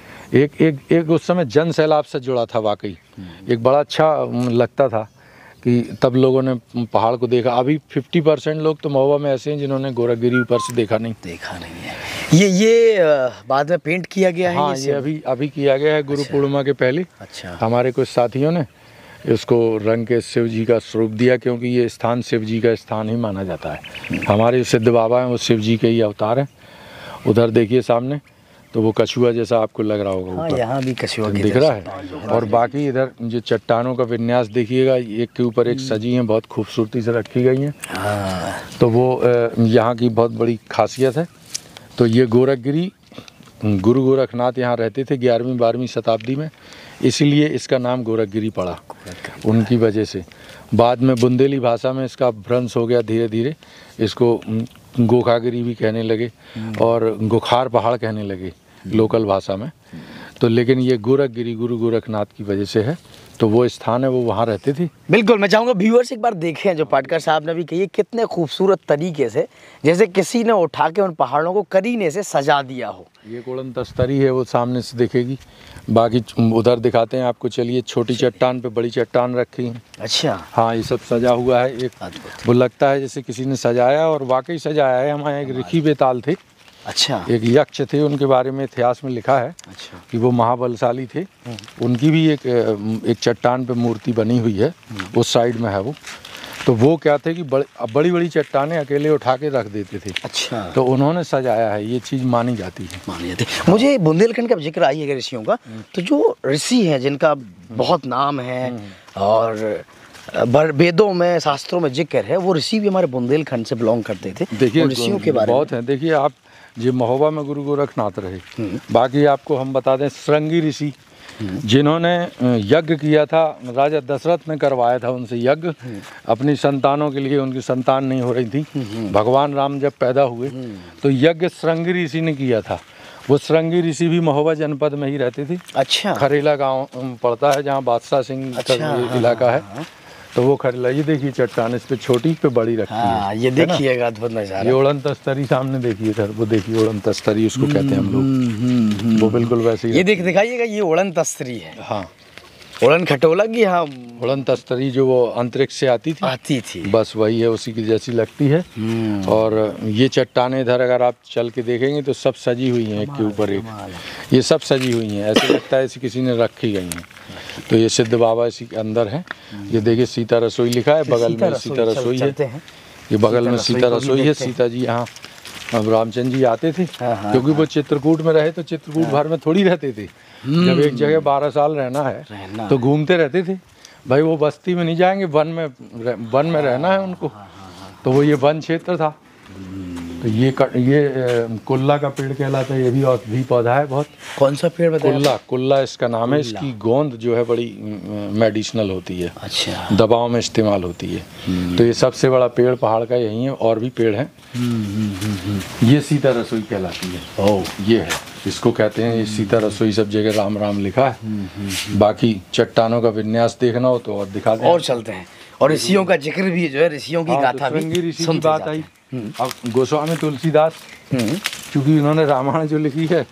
एक एक एक उस समय जन सैलाब से जुड़ा था वाकई। एक बड़ा अच्छा लगता था कि तब लोगों ने पहाड़ को देखा। अभी पचास परसेंट लोग तो महोबा में ऐसे हैं जिन्होंने गोरखगिरी ऊपर से देखा नहीं देखा नहीं है। ये ये बाद में पेंट किया गया है? हाँ, ये अभी अभी किया गया है, गुरु पूर्णिमा के पहले। अच्छा। हमारे कुछ साथियों ने इसको रंग के शिव जी का स्वरूप दिया, क्योंकि ये स्थान शिव जी का स्थान ही माना जाता है। हमारे सिद्ध बाबा हैं, वो शिव जी के ही अवतार हैं। उधर देखिए सामने, तो वो कछुआ जैसा आपको लग रहा होगा। हाँ, यहाँ भी कछुआ दिख रहा है। और बाकी इधर जो चट्टानों का विन्यास देखिएगा, एक के ऊपर एक सजी हैं, बहुत खूबसूरती से रखी गई हैं। तो वो यहाँ की बहुत बड़ी खासियत है। तो ये गोरखगिरी, गुरु गोरखनाथ यहाँ रहते थे ग्यारहवीं बारहवीं शताब्दी में, इसीलिए इसका नाम गोरखगिरी पड़ा उनकी वजह से। बाद में बुंदेली भाषा में इसका भ्रंश हो गया, धीरे धीरे इसको गोखागिरी भी कहने लगे और गोखार पहाड़ कहने लगे लोकल भाषा में। तो लेकिन ये गोरखगिरी गुरु गोरखनाथ की वजह से है। तो वो स्थान है, वो वहाँ रहते थे। बिल्कुल, मैं चाहूँगा व्यूअर्स एक बार देखें, जो पाटकर साहब ने भी कही, कितने खूबसूरत तरीके से जैसे किसी ने उठा के उन पहाड़ों को करीने से सजा दिया हो। ये कोड़न तस्तरी है, वो सामने से दिखेगी। बाकी उधर दिखाते हैं आपको, चलिए। छोटी चट्टान पे बड़ी चट्टान रखी है। अच्छा। हाँ, ये सब सजा हुआ है। एक वो लगता है जैसे किसी ने सजाया, और वाकई सजाया है। हमारे एक ऋषि बेताल थे। अच्छा। एक यक्ष थे, उनके बारे में इतिहास में लिखा है। अच्छा। कि वो महाबलशाली थे। उनकी भी एक एक चट्टान पे मूर्ति बनी हुई है, उस साइड में है वो। तो वो क्या थे कि बड़ी बड़ी बड़ी चट्टानें अकेले उठा के रख देते थे। अच्छा। तो उन्होंने सजाया है, ये चीज़ मानी जाती है। मानी जाती है। मुझे बुंदेलखंड का जिक्र आई है ऋषियों का, तो जो ऋषि हैं जिनका बहुत नाम है और वेदों में, शास्त्रों में जिक्र है, वो ऋषि भी हमारे बुंदेलखंड से बिलोंग करते थे। देखिए ऋषियों के बारे बहुत हैं। देखिए आप, जो महोबा में गुरु गोरखनाथ रहे। बाकी आपको हम बता दें, श्रृंगी ऋषि जिन्होंने यज्ञ किया था, राजा दशरथ ने करवाया था उनसे यज्ञ अपनी संतानों के लिए। उनकी संतान नहीं हो रही थी। भगवान राम जब पैदा हुए तो यज्ञ श्रृंगी ऋषि ने किया था। वो श्रृंगी ऋषि भी महोबा जनपद में ही रहते थे। अच्छा। खरेला गांव पड़ता है, जहाँ बादशाह सिंह का इलाका है। तो वो खरीला। ये देखिए चट्टान, इस पे छोटी पे बड़ी रखी हाँ, है। ये देखिएगा अद्भुत नज़ारा। ये उड़न तस्तरी सामने देखिए सर, वो देखिए उड़न तस्तरी उसको कहते हैं हम लोग, वो बिल्कुल वैसे ही। ये देख दिखाइएगा, ये उड़न तस्तरी है। हाँ, उड़न खटोला की, हाँ उड़न तस्तरी जो वो अंतरिक्ष से आती थी आती थी, बस वही है, उसी की जैसी लगती है। और ये चट्टानें इधर अगर आप चल के देखेंगे तो सब सजी हुई हैं, एक के ऊपर एक, ये सब सजी हुई हैं, ऐसे लगता है ऐसी किसी ने रखी गई हैं। तो ये सिद्ध बाबा इसी के अंदर है। ये देखिए सीता रसोई लिखा है, बगल में सीता रसोई है, ये बगल में सीता रसोई है। सीता जी यहाँ अब रामचंद्र जी आते थे, क्योंकि वो चित्रकूट में रहे तो चित्रकूट भर में थोड़ी रहते थे। जब एक जगह बारह साल रहना है रहना तो घूमते रहते थे भाई, वो बस्ती में नहीं जाएंगे, वन में वन में रहना है उनको। तो वो ये वन क्षेत्र था। तो ये ये कुल्ला का पेड़ कहलाता है, ये भी औषधि पौधा है बहुत। कौन सा पेड़ बताया? कुल्ला, कुल्ला इसका नाम है। इसकी गोंद जो है बड़ी मेडिसिनल होती है, अच्छा, दवाओं में इस्तेमाल होती है। तो ये सबसे बड़ा पेड़ पहाड़ का यही है, और भी पेड़ हैं। ये सीता रसोई कहलाती है। ओह, ये है, इसको कहते हैं ये सीता रसोई, सब जगह राम राम लिखा है। बाकी चट्टानों का विन्यास देखना हो तो और दिखा दें, और चलते हैं। और ऋषियों का जिक्र भी जो है, ऋषियों की गाथा भी ऋषि की बात आई। अब गोस्वामी तुलसीदास, क्योंकि उन्होंने रामायण जो लिखी है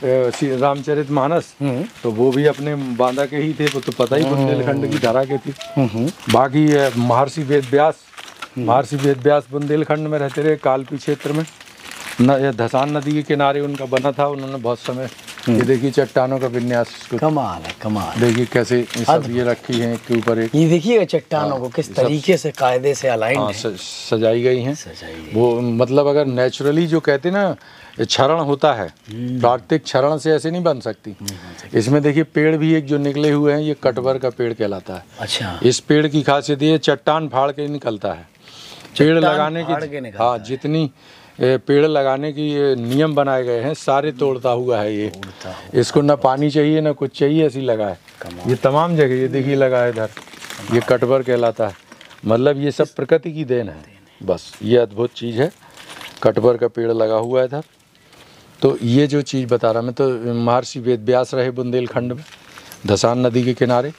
रामचरितमानस, तो वो भी अपने बांदा के ही थे, वो तो पता ही बुंदेलखंड की धरा के थी। बाकी महर्षि वेदव्यास, महर्षि वेदव्यास बुंदेलखंड में रहते रहे, कालपी क्षेत्र में, न धसान नदी के किनारे उनका बना था, उन्होंने बहुत समय। ये देखिए चट्टानों का विन्यास, कमाल है, कमाल। देखिए कैसे सब ये रखी हैं एक के ऊपर एक। ये देखिए चट्टानों को किस तरीके से कायदे से अलाइन है, सजाई गई हैं। वो मतलब अगर नेचुरली जो कहते ना क्षरण होता है, प्राकृतिक क्षरण से ऐसे नहीं बन सकती। इसमें देखिए पेड़ भी एक जो निकले हुए हैं, ये कटवर का पेड़ कहलाता है। अच्छा, इस पेड़ की खासियत ये चट्टान फाड़ के निकलता है। पेड़ लगाने की, हाँ, जितनी पेड़ लगाने की नियम बनाए गए हैं सारे तोड़ता हुआ है ये। इसको ना पानी चाहिए ना कुछ चाहिए, ऐसी लगा है ये तमाम जगह। ये देखिए लगा है इधर, ये कटवर कहलाता है। मतलब ये सब प्रकृति की देन है, बस ये अद्भुत चीज़ है। कटवर का पेड़ लगा हुआ है इधर। तो ये जो चीज़ बता रहा मैं, तो महर्षि वेदव्यास रहे बुंदेलखंड में, धसान नदी के किनारे।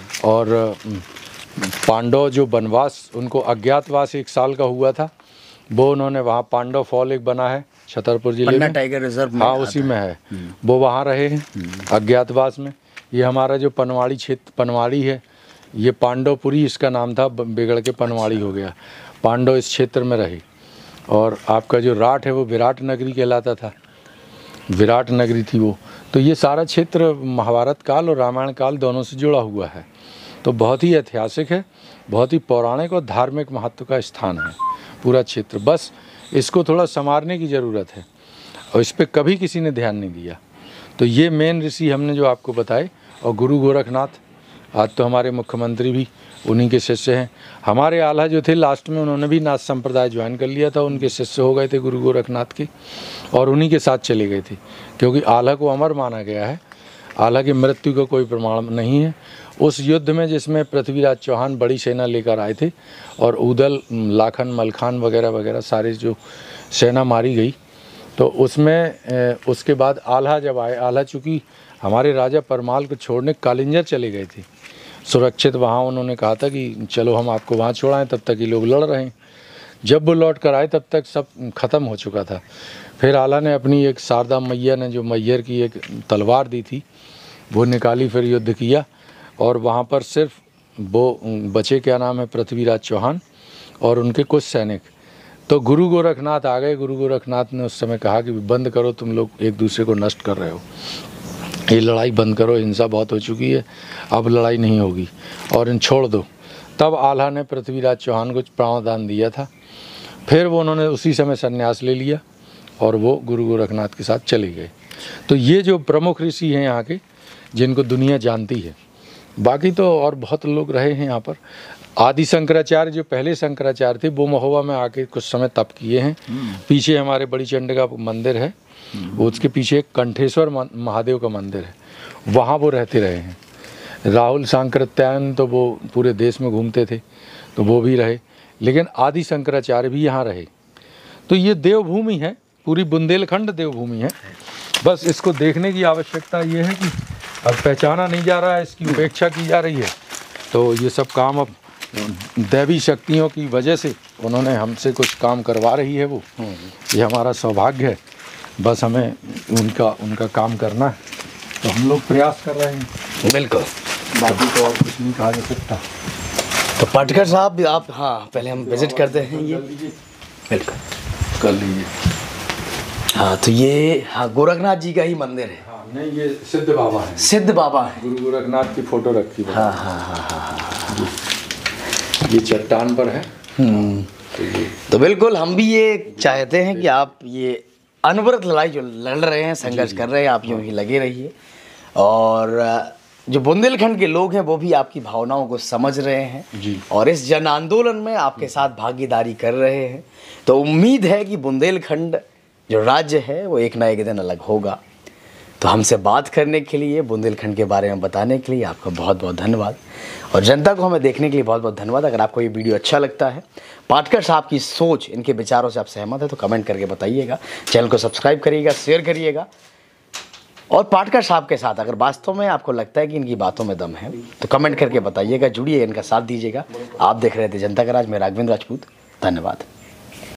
और पांडव जो वनवास, उनको अज्ञातवास एक साल का हुआ था, वो उन्होंने वहाँ पांडव फॉल एक बना है छतरपुर जिले में, टाइगर रिजर्व में, हाँ उसी में है, वो वहाँ रहे हैं अज्ञातवास में। ये हमारा जो पनवाड़ी क्षेत्र, पनवाड़ी है, ये पांडवपुरी इसका नाम था, बिगड़ के पनवाड़ी हो गया। पांडव इस क्षेत्र में रहे। और आपका जो राठ है वो विराट नगरी कहलाता था, विराट नगरी थी वो। तो ये सारा क्षेत्र महाभारत काल और रामायण काल दोनों से जुड़ा हुआ है। तो बहुत ही ऐतिहासिक है, बहुत ही पौराणिक और धार्मिक महत्व का स्थान है पूरा क्षेत्र। बस इसको थोड़ा संवारने की ज़रूरत है, और इस पर कभी किसी ने ध्यान नहीं दिया। तो ये मेन ऋषि हमने जो आपको बताए। और गुरु गोरखनाथ, आज तो हमारे मुख्यमंत्री भी उन्हीं के शिष्य हैं। हमारे आल्हा जो थे लास्ट में, उन्होंने भी नाथ संप्रदाय ज्वाइन कर लिया था, उनके शिष्य हो गए थे गुरु गोरखनाथ के, और उन्हीं के साथ चले गए थे। क्योंकि आल्हा को अमर माना गया है, आल्हा की मृत्यु का कोई प्रमाण नहीं है। उस युद्ध में जिसमें पृथ्वीराज चौहान बड़ी सेना लेकर आए थे, और उदल, लाखन, मलखान वगैरह वगैरह सारे जो सेना मारी गई, तो उसमें उसके बाद आल्हा जब आए, आल्हा चूँकि हमारे राजा परमाल को छोड़ने कालिंजर चले गए थे सुरक्षित, वहाँ उन्होंने कहा था कि चलो हम आपको वहाँ छोड़ाएं, तब तक ये लोग लड़ रहे हैं। जब वो लौट कर आए तब तक सब ख़त्म हो चुका था। फिर आल्हा ने अपनी एक शारदा मैया ने जो मैयर की एक तलवार दी थी वो निकाली, फिर युद्ध किया, और वहाँ पर सिर्फ वो बचे, क्या नाम है, पृथ्वीराज चौहान और उनके कुछ सैनिक। तो गुरु गोरखनाथ आ गए। गुरु गोरखनाथ ने उस समय कहा कि बंद करो, तुम लोग एक दूसरे को नष्ट कर रहे हो, ये लड़ाई बंद करो, हिंसा बहुत हो चुकी है, अब लड़ाई नहीं होगी और इन छोड़ दो। तब आल्हा ने पृथ्वीराज चौहान को प्राणदान दिया था। फिर वो उन्होंने उसी समय संन्यास ले लिया और वो गुरु गोरखनाथ के साथ चले गए। तो ये जो प्रमुख ऋषि हैं यहाँ के, जिनको दुनिया जानती है, बाकी तो और बहुत लोग रहे हैं यहाँ पर। आदि शंकराचार्य जो पहले शंकराचार्य थे, वो महोबा में आके कुछ समय तप किए हैं। पीछे हमारे बड़ी चंड का मंदिर है, उसके पीछे एक कंठेश्वर महादेव का मंदिर है, वहाँ वो रहते रहे हैं। राहुल सांकृत्यायन तो वो पूरे देश में घूमते थे, तो वो भी रहे, लेकिन आदि शंकराचार्य भी यहाँ रहे। तो ये देवभूमि है, पूरी बुंदेलखंड देवभूमि है। बस इसको देखने की आवश्यकता ये है कि अब पहचाना नहीं जा रहा है, इसकी उपेक्षा की जा रही है। तो ये सब काम अब दैवी शक्तियों की वजह से उन्होंने हमसे कुछ काम करवा रही है वो, ये हमारा सौभाग्य है। बस हमें उनका उनका काम करना है, तो हम लोग प्रयास कर रहे हैं। बिल्कुल, बाकी तो और कुछ नहीं कहा जा सकता। तो पाटकर साहब आप, हाँ पहले हम विजिट करते हैं ये, बिल्कुल कर लीजिए। हाँ तो ये, हाँ गोरखनाथ जी का ही मंदिर है। हाँ नहीं, ये सिद्ध बाबा है, सिद्ध बाबा है। गुरु गोरखनाथ की फोटो रखी है। हाँ हाँ हाँ हाँ हाँ, ये चट्टान पर है। हम्म, तो ये तो बिल्कुल हम भी ये चाहते हैं कि आप ये अनवरत लड़ाई जो लड़ रहे हैं, संघर्ष कर रहे हैं, आप यूँ ही लगे रहिए। और जो बुंदेलखंड के लोग हैं वो भी आपकी भावनाओं को समझ रहे हैं जी। और इस जन आंदोलन में आपके साथ भागीदारी कर रहे हैं। तो उम्मीद है कि बुंदेलखंड जो राज्य है वो एक ना एक दिन अलग होगा। तो हमसे बात करने के लिए, बुंदेलखंड के बारे में बताने के लिए आपका बहुत बहुत धन्यवाद, और जनता को हमें देखने के लिए बहुत बहुत धन्यवाद। अगर आपको ये वीडियो अच्छा लगता है, पाटकर साहब की सोच, इनके विचारों से आप सहमत है, तो कमेंट करके बताइएगा। चैनल को सब्सक्राइब करिएगा, शेयर करिएगा। और पाटकर साहब के साथ अगर वास्तव में आपको लगता है कि इनकी बातों में दम है, तो कमेंट करके बताइएगा, जुड़िए, इनका साथ दीजिएगा। आप देख रहे थे जनता का राज, मैं राघवेंद्र राजपूत, धन्यवाद।